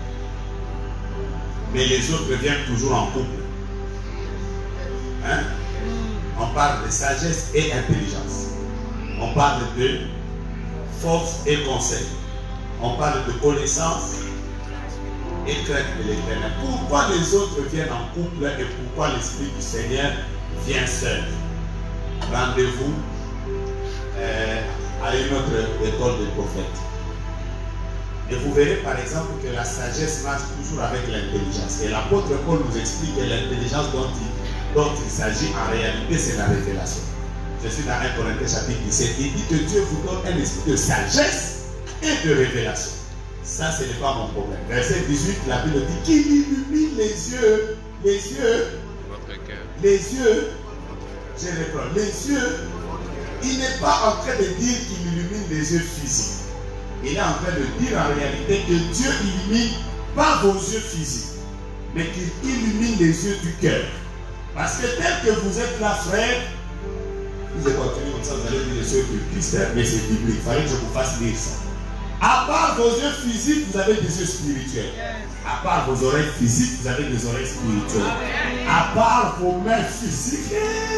Speaker 1: Mais les autres viennent toujours en couple. Hein? On parle de sagesse et intelligence. On parle de force et conseil. On parle de connaissance et crainte de l'Éternel. Pourquoi les autres viennent en couple et pourquoi l'Esprit du Seigneur vient seul? Rendez-vous à une autre école de prophètes. Et vous verrez par exemple que la sagesse marche toujours avec l'intelligence. Et l'apôtre Paul nous explique que l'intelligence dont il s'agit en réalité, c'est la révélation. Je suis dans 1 Corinthiens chapitre 17. Il dit que Dieu vous donne un esprit de sagesse et de révélation. Ça, ce n'est pas mon problème. Verset 18, la Bible dit qu'il illumine les yeux, je reprends, les yeux. Il n'est pas en train de dire qu'il illumine les yeux physiques. Il est en train de dire en réalité que Dieu illumine pas vos yeux physiques, mais qu'il illumine les yeux du cœur. Parce que tel que vous êtes là, frère, si je continue comme ça, vous allez dire les yeux du Christ, mais c'est biblique. Il fallait que je vous fasse lire ça. À part vos yeux physiques, vous avez des yeux spirituels. À part vos oreilles physiques, vous avez des oreilles spirituelles. À part vos mains physiques.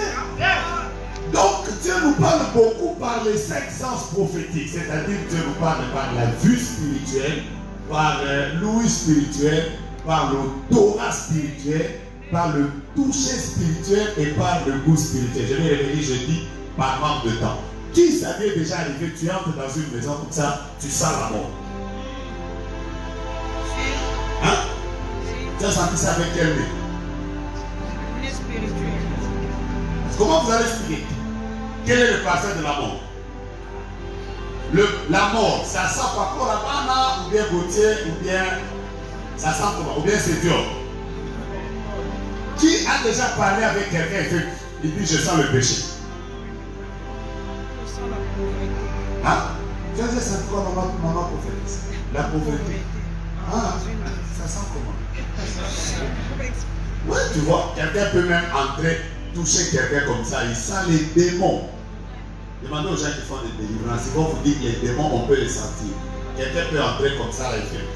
Speaker 1: Donc Dieu nous parle beaucoup par les 5 sens prophétiques. C'est-à-dire Dieu nous parle par la vue spirituelle, par l'ouïe spirituelle, par l'odorat spirituel, par le toucher spirituel et par le goût spirituel. Je vais revenir, je dis, par manque de temps. Qui ça t'est déjà arrivé? Tu entres dans une maison comme ça, tu sens la mort. Hein? Tu as senti ça avec quel nez? Spirituel. Comment vous allez expliquer? Quel est le parfum de la mort? La mort, ça sent pas quoi là, ou bien Gauthier, ou bien ça sent comment? Ou bien c'est dur. Qui a déjà parlé avec quelqu'un et il dit je sens le péché? Hein? Tu as dit c'est quoi maman prophétesse? La pauvreté. Ah, ça sent comment? Oui, tu vois, quelqu'un peut même entrer, toucher quelqu'un comme ça, il sent les démons. Demandez aux gens qui font des délivrances, ils vont vous dire que les démons, on peut les sentir. Quelqu'un peut entrer comme ça, là, il fait.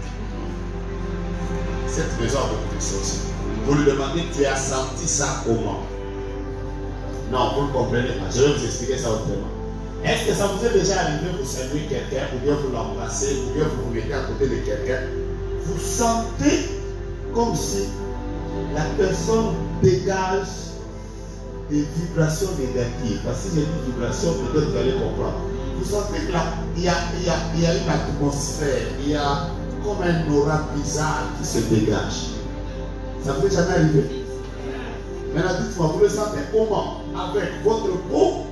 Speaker 1: Cette maison a beaucoup de choses. Vous lui demandez, tu as senti ça comment? Non, vous ne comprenez pas. Je vais vous expliquer ça autrement. Est-ce que ça vous est déjà arrivé, vous saluez quelqu'un, ou bien vous l'embrassez, ou bien vous vous mettez à côté de quelqu'un, vous sentez comme si la personne dégage des vibrations négatives. Parce que si j'ai dit vibrations, peut-être vous allez comprendre. Vous sentez qu'il y a une atmosphère, il y a comme un aura bizarre qui se dégage. Ça vous est jamais arrivé? Maintenant, dites-moi, vous le sentez comment? Avec votre peau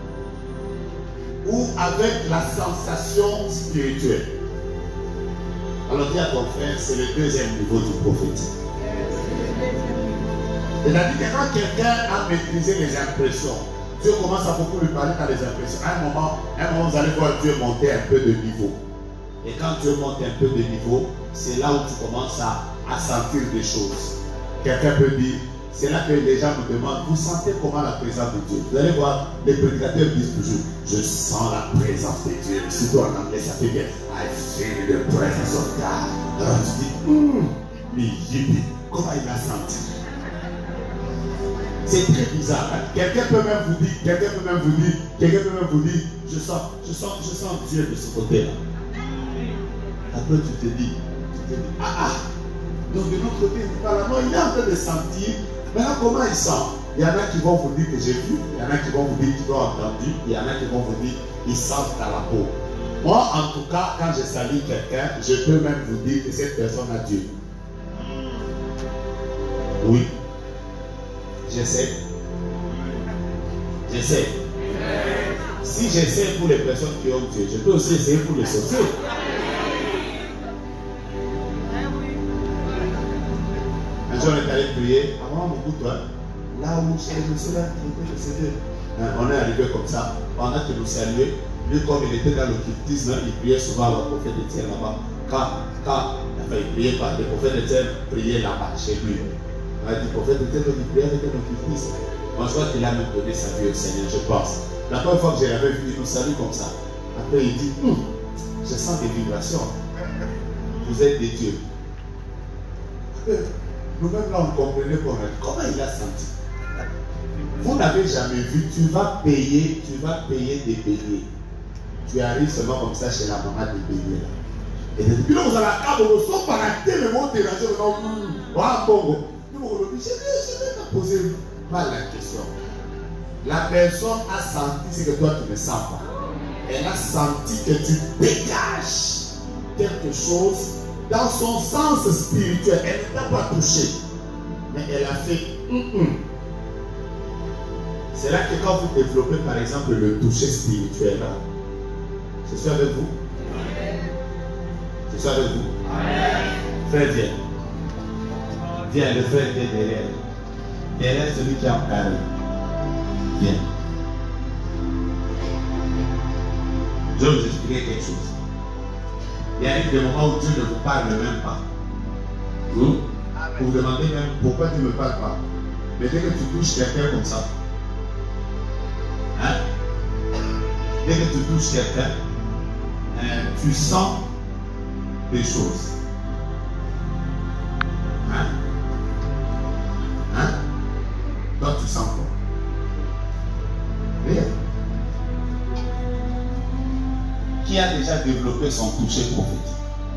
Speaker 1: ou avec la sensation spirituelle? Alors dis à ton frère, c'est le deuxième niveau du prophétique. Il a dit que quand quelqu'un a maîtrisé les impressions,
Speaker 2: Dieu commence à beaucoup lui parler dans les impressions. À un moment, vous allez voir Dieu monter un peu de niveau. Et quand Dieu monte un peu de niveau, c'est là où tu commences à sentir des choses. Quelqu'un peut dire, c'est là que les gens nous demandent, vous sentez comment la présence de Dieu? Vous allez voir, les prédicateurs disent toujours, je sens la présence de Dieu. Surtout en anglais, ça fait bien. I feel the presence of God. Alors tu dis, mais yippee, comment il a senti? C'est très bizarre. Hein? Quelqu'un peut même vous dire, je sens Dieu de ce côté-là. Après tu te dis, donc de notre côté, il est en train de sentir. Maintenant, comment il sent? Il y en a qui vont vous dire que j'ai vu, il y en a qui vont vous dire qu'ils ont entendu, il y en a qui vont vous dire qu'ils sentent dans la peau. Moi, en tout cas, quand je salue quelqu'un, je peux même vous dire que cette personne a Dieu. Oui. J'essaie. Si j'essaie pour les personnes qui ont Dieu, je peux aussi essayer pour les sorciers. Un jour, on est allé prier. Avant beaucoup de toi, là où je suis là, on est arrivé comme ça. Pendant que nous saluions, lui, comme il était dans l'occultisme, il priait souvent le prophète Étienne là-bas. Enfin, il priait pas. Le prophète Étienne priait là-bas, chez lui. On a dit, le prophète Étienne, il priait avec un occultisme. Moi, je crois qu'il a même donné sa vie au Seigneur, je pense. La première fois que je l'avais vu, il nous salue comme ça. Après, il dit, je sens des vibrations. Vous êtes des dieux. Nous-mêmes, là, on comprenait comment il a senti. Vous n'avez jamais vu, tu vas payer des beignets. Tu arrives seulement comme ça chez la maman des beignets. Et depuis là, vous allez à vous sont par la tête, mais vous dérangez, je vais te poser mal la question. La personne a senti ce que toi tu ne sens pas. Elle a senti que tu dégages quelque chose dans son sens spirituel. Elle ne t'a pas touché, mais elle a fait C'est là que quand vous développez par exemple le toucher spirituel, je suis avec vous. Je suis avec vous. Frère, viens. Viens, le frère vient derrière. Derrière celui qui est en carré. Viens. Je vais vous expliquer quelque chose. Il y a des moments où Dieu ne vous parle même pas. Vous vous demandez même pourquoi tu ne me parles pas. Mais dès que tu touches quelqu'un comme ça, dès que tu touches quelqu'un, tu sens des choses. Toi, tu sens quoi? Rien. Qui a déjà développé son toucher prophétique?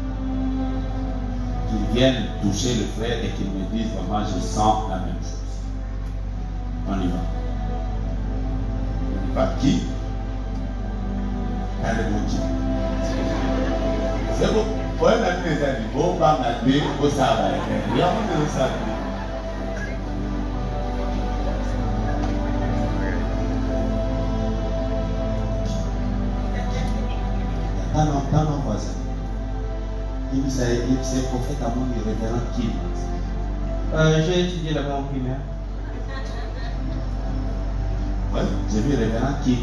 Speaker 2: Qu'ils viennent toucher le frère et qu'ils me disent vraiment je sens la même chose. On y va. On y va. Qui? Allez, mon Dieu. C'est bon. Pour un ami des amis, bon, pas ma vie, au sabbat. Il y a un peu de ça. Dans nos voisins, il s'est prophète à mon révérend Kim.
Speaker 3: J'ai étudié là-bas en primaire.
Speaker 2: Oui, j'ai vu révérend Kim.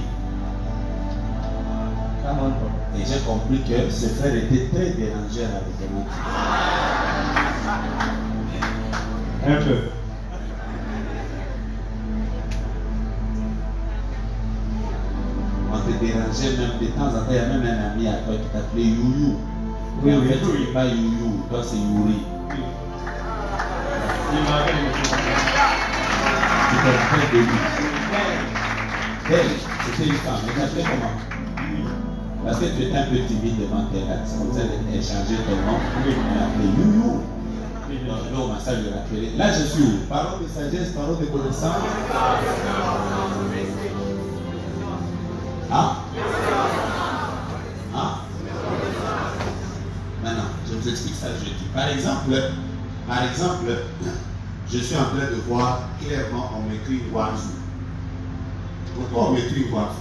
Speaker 2: Et j'ai compris que ce frère était très dérangé à la révérend Kim. Un peu. On te dérangeait même de temps en temps. Il y a même un ami à toi qui t'appelait Youyou. Mais en fait, tu n'es pas Youyou, toi c'est Youri. Tu te rappelles de lui. Elle, c'était une femme. Elle t'appelait comment? Parce que tu étais un peu timide devant tes là. C'est comme ça qu'elle a changé ton nom. Elle appelait Youyou. Donc, on m'a ça lui rappelé. Là, je suis où? Parole de sagesse, parole de connaissance. Maintenant, je vous explique ça jeudi. Par exemple, je suis en train de voir clairement, on m'écrit Wazou. Pourquoi on m'écrit Wazou?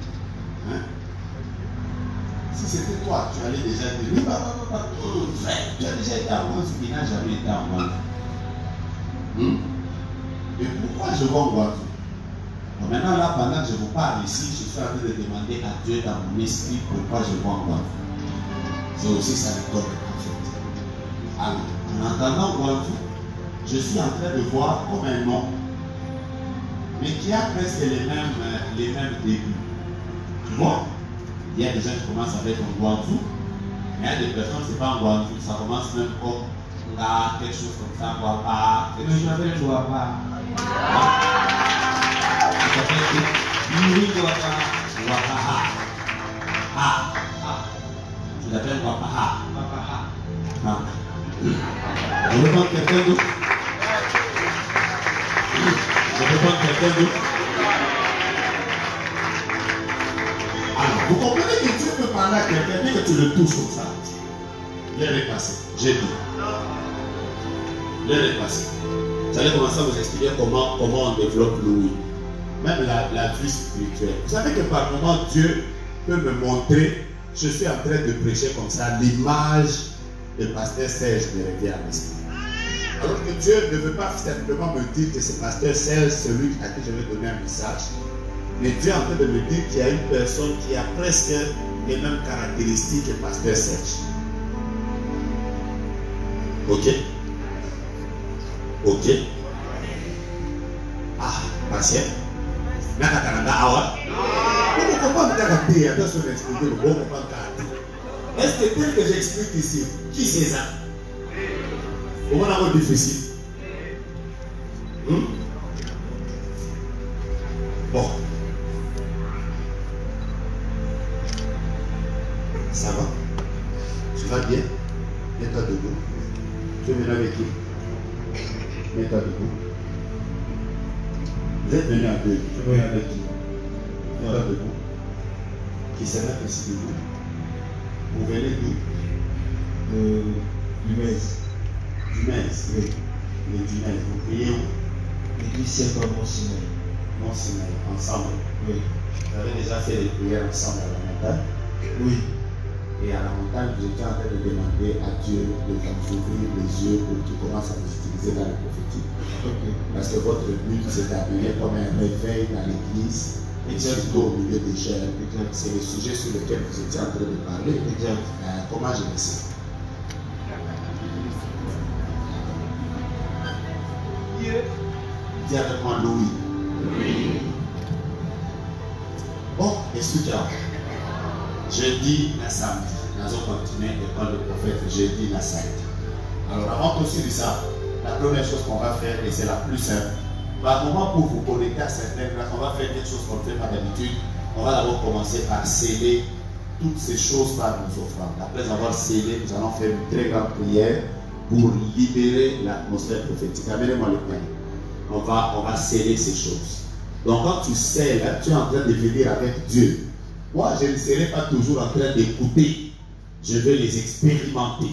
Speaker 2: Si c'était toi, tu allais déjà dire, tu as déjà été en Wazou, il n'a jamais été en Wazou. Et pourquoi je vois Wazou?
Speaker 1: Donc maintenant, là, pendant que je vous parle ici, je suis en train de demander à Dieu dans mon esprit pourquoi je vois Guanfu. C'est aussi sa méthode en fait. Alors, en entendant Guanfu, je suis en train de voir comme un nom, mais qui a presque les mêmes débuts. Tu vois? Il y a des gens qui commencent avec un Guanfu, mais il y a des personnes, c'est pas un Guanfu, ça commence même comme là, quelque chose comme ça, Guapa, quelque chose comme ça.
Speaker 3: Guapa.
Speaker 1: Guapaha. Tu l'appelles Guapaha. Je veux prendre quelqu'un d'autre. Alors, vous comprenez que Dieu peut parler à quelqu'un dès que tu le touches comme ça. L'heure est passée. J'ai dit. L'heure est passée. Vous allez commencer à vous expliquer comment on développe l'ouïe. Même la vie spirituelle. Vous savez que par moment, Dieu peut me montrer, je suis en train de prêcher comme ça, l'image de pasteur Serge me revient à l'esprit. Alors que Dieu ne veut pas simplement me dire que c'est pasteur Serge, celui à qui je vais donner un message. Mais Dieu est en train de me dire qu'il y a une personne qui a presque les mêmes caractéristiques que pasteur Serge. Ok? Ok? Ah, patient. Est-ce que tel que j'explique ici, qui c'est ça? On va avoir difficile. Bon. Ça va? Tu vas bien? Mets-toi debout. Tu es venu avec qui? Mets-toi debout. Vous êtes venu à deux. Je viens avec qui? Mets-toi debout. Qui s'est là ici debout? Vous venez d'où?
Speaker 3: Du Metz.
Speaker 1: Du Metz, oui. Mais du Metz, vous priez où?
Speaker 3: L'église Saint-Paul Mont-Sinaï.
Speaker 1: Mont-Sinaï, ensemble.
Speaker 3: Oui.
Speaker 1: Vous avez déjà fait des prières ensemble à la montagne?
Speaker 3: Oui.
Speaker 1: Et à la montagne, vous étiez en train de demander à Dieu de vous ouvrir les yeux pour qu'il commence à vous utiliser dans le prophétique.
Speaker 3: Okay.
Speaker 1: Parce que votre but, c'est d'amener comme un réveil dans l'église et surtout au milieu des jeunes. C'est le sujet sur lequel vous étiez en train de parler. Comment je le sais? Dis avec moi Louis. Oui. Bon, explique-moi. Jeudi, la samedi. Nous allons continuer l'école du prophète jeudi, la samedi. Alors, avant aussi de ça, la première chose qu'on va faire, et c'est la plus simple, par moment pour vous connecter à certaines grâces, on va faire quelque chose qu'on ne fait pas d'habitude. On va d'abord commencer par sceller toutes ces choses par nos offrandes. Après avoir scellé, nous allons faire une très grande prière pour libérer l'atmosphère prophétique. Amenez-moi le pain. On va sceller ces choses. Donc quand tu scelles, tu es en train de venir avec Dieu. Moi, je ne serai pas toujours en train d'écouter. Je vais les expérimenter.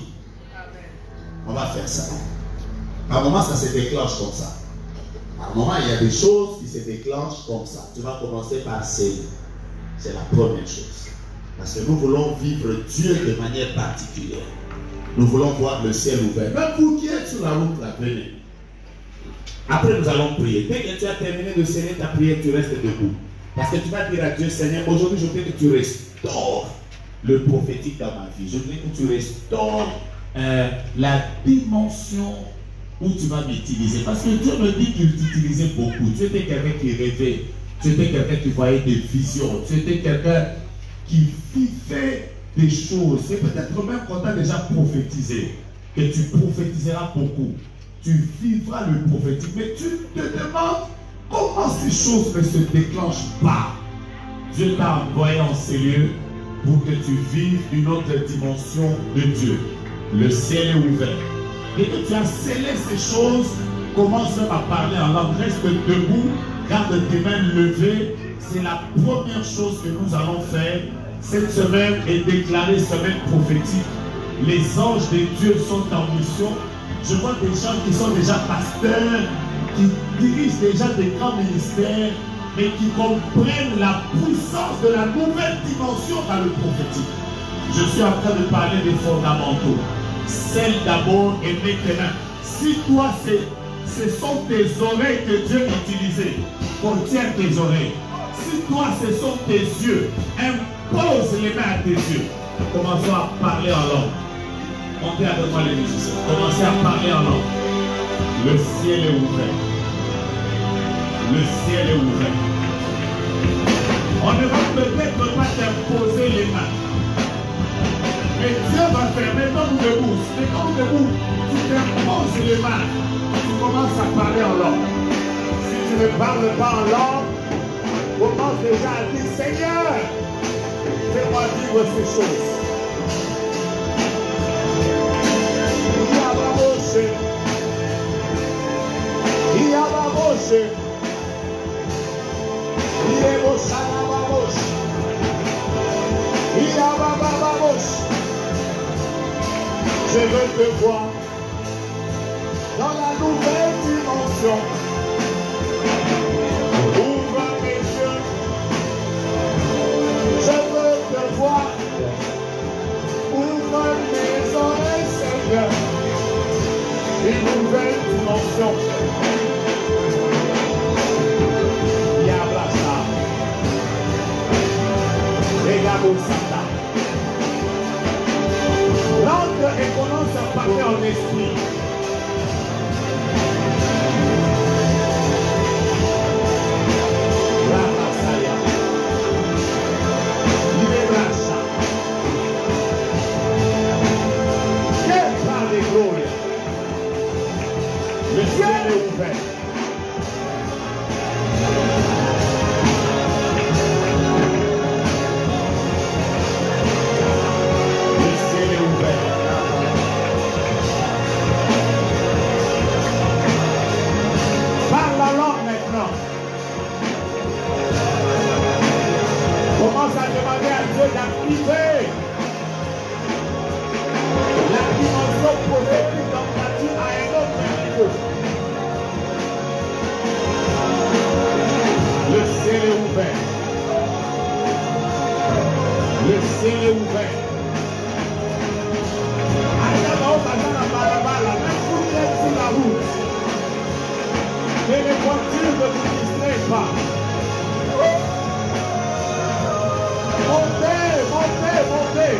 Speaker 1: On va faire ça. Par moment, ça se déclenche comme ça. Par moment, il y a des choses qui se déclenchent comme ça. Tu vas commencer par sceller. C'est la première chose. Parce que nous voulons vivre Dieu de manière particulière. Nous voulons voir le ciel ouvert. Même vous qui êtes sur la route, là, venez. Après, nous allons prier. Dès que tu as terminé de sceller ta prière, tu restes debout. Parce que tu vas dire à Dieu, Seigneur, aujourd'hui, je veux que tu restaures le prophétique dans ma vie. Je veux que tu restaures la dimension où tu vas m'utiliser. Parce que Dieu me dit qu'il t'utilisait beaucoup. Tu étais quelqu'un qui rêvait. Tu étais quelqu'un qui voyait des visions. Tu étais quelqu'un qui vivait des choses. C'est peut-être même quand tu as déjà prophétisé, que tu prophétiseras beaucoup. Tu vivras le prophétique. Mais tu te demandes comment ces choses ne se déclenchent pas. Dieu t'a envoyé en ces lieux pour que tu vives une autre dimension de Dieu. Le ciel est ouvert. Et que tu as scellé ces choses, commence même à parler en langue. Reste debout, garde tes mains levées. C'est la première chose que nous allons faire cette semaine et déclarer semaine prophétique. Les anges de Dieu sont en mission. Je vois des gens qui sont déjà pasteurs, qui dirigent déjà des grands ministères, mais qui comprennent la puissance de la nouvelle dimension dans le prophétique. Je suis en train de parler des fondamentaux. Celle d'abord et maintenant. Si toi, ce sont tes oreilles que Dieu utilisait,
Speaker 2: tienne tes oreilles. Si toi, ce sont tes yeux, impose les mains à tes yeux. Commençons à parler en langue. Montez avec moi les musiciens. Commencez à parler en langue. Le ciel est ouvert. Le ciel est ouvert. On ne va peut-être pas t'imposer les mains. Mais Dieu va faire. Mettons-nous debout. Mettons-nous debout. Tu t'imposes les mains. Tu commences à parler en langue. Si tu ne parles pas en langue, commence déjà à dire Seigneur, fais-moi vivre ces choses. Je veux te voir dans la nouvelle dimension. Ouvre mes yeux. Je veux te voir. Ouvre mes oreilles, Seigneur. Une nouvelle dimension. Yablasa. Regarde Santa. Rentre et commence à parler en esprit. Le ciel est ouvert. Le ciel est ouvert. Parle la langue maintenant. Commence à demander à Dieu d'activer la dimension prophétique dans ta vie à un autre niveau. Le ciel est ouvert. Le ciel est ouvert. Sur la route. Que les voitures ne vous distraient pas. Montez, montez, montez.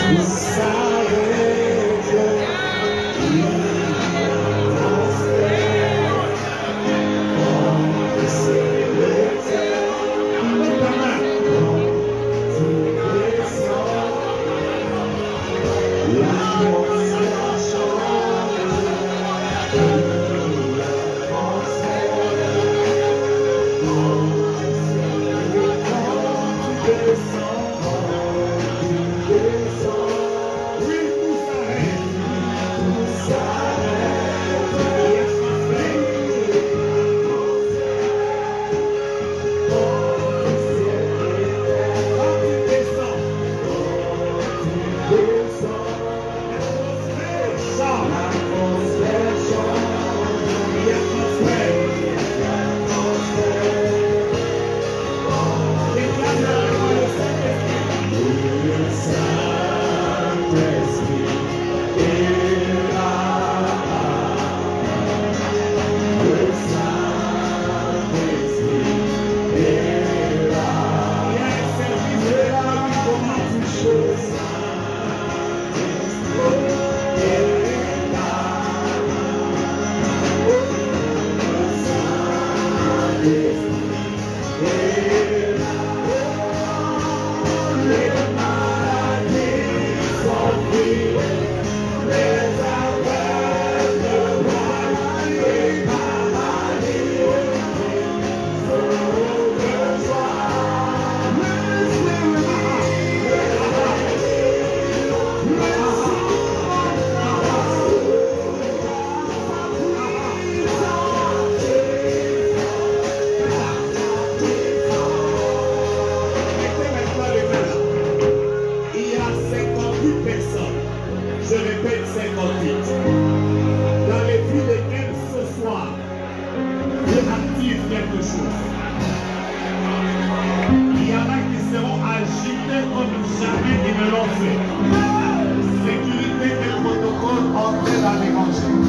Speaker 2: Sécurité et protocole, entrez dans l'évangile.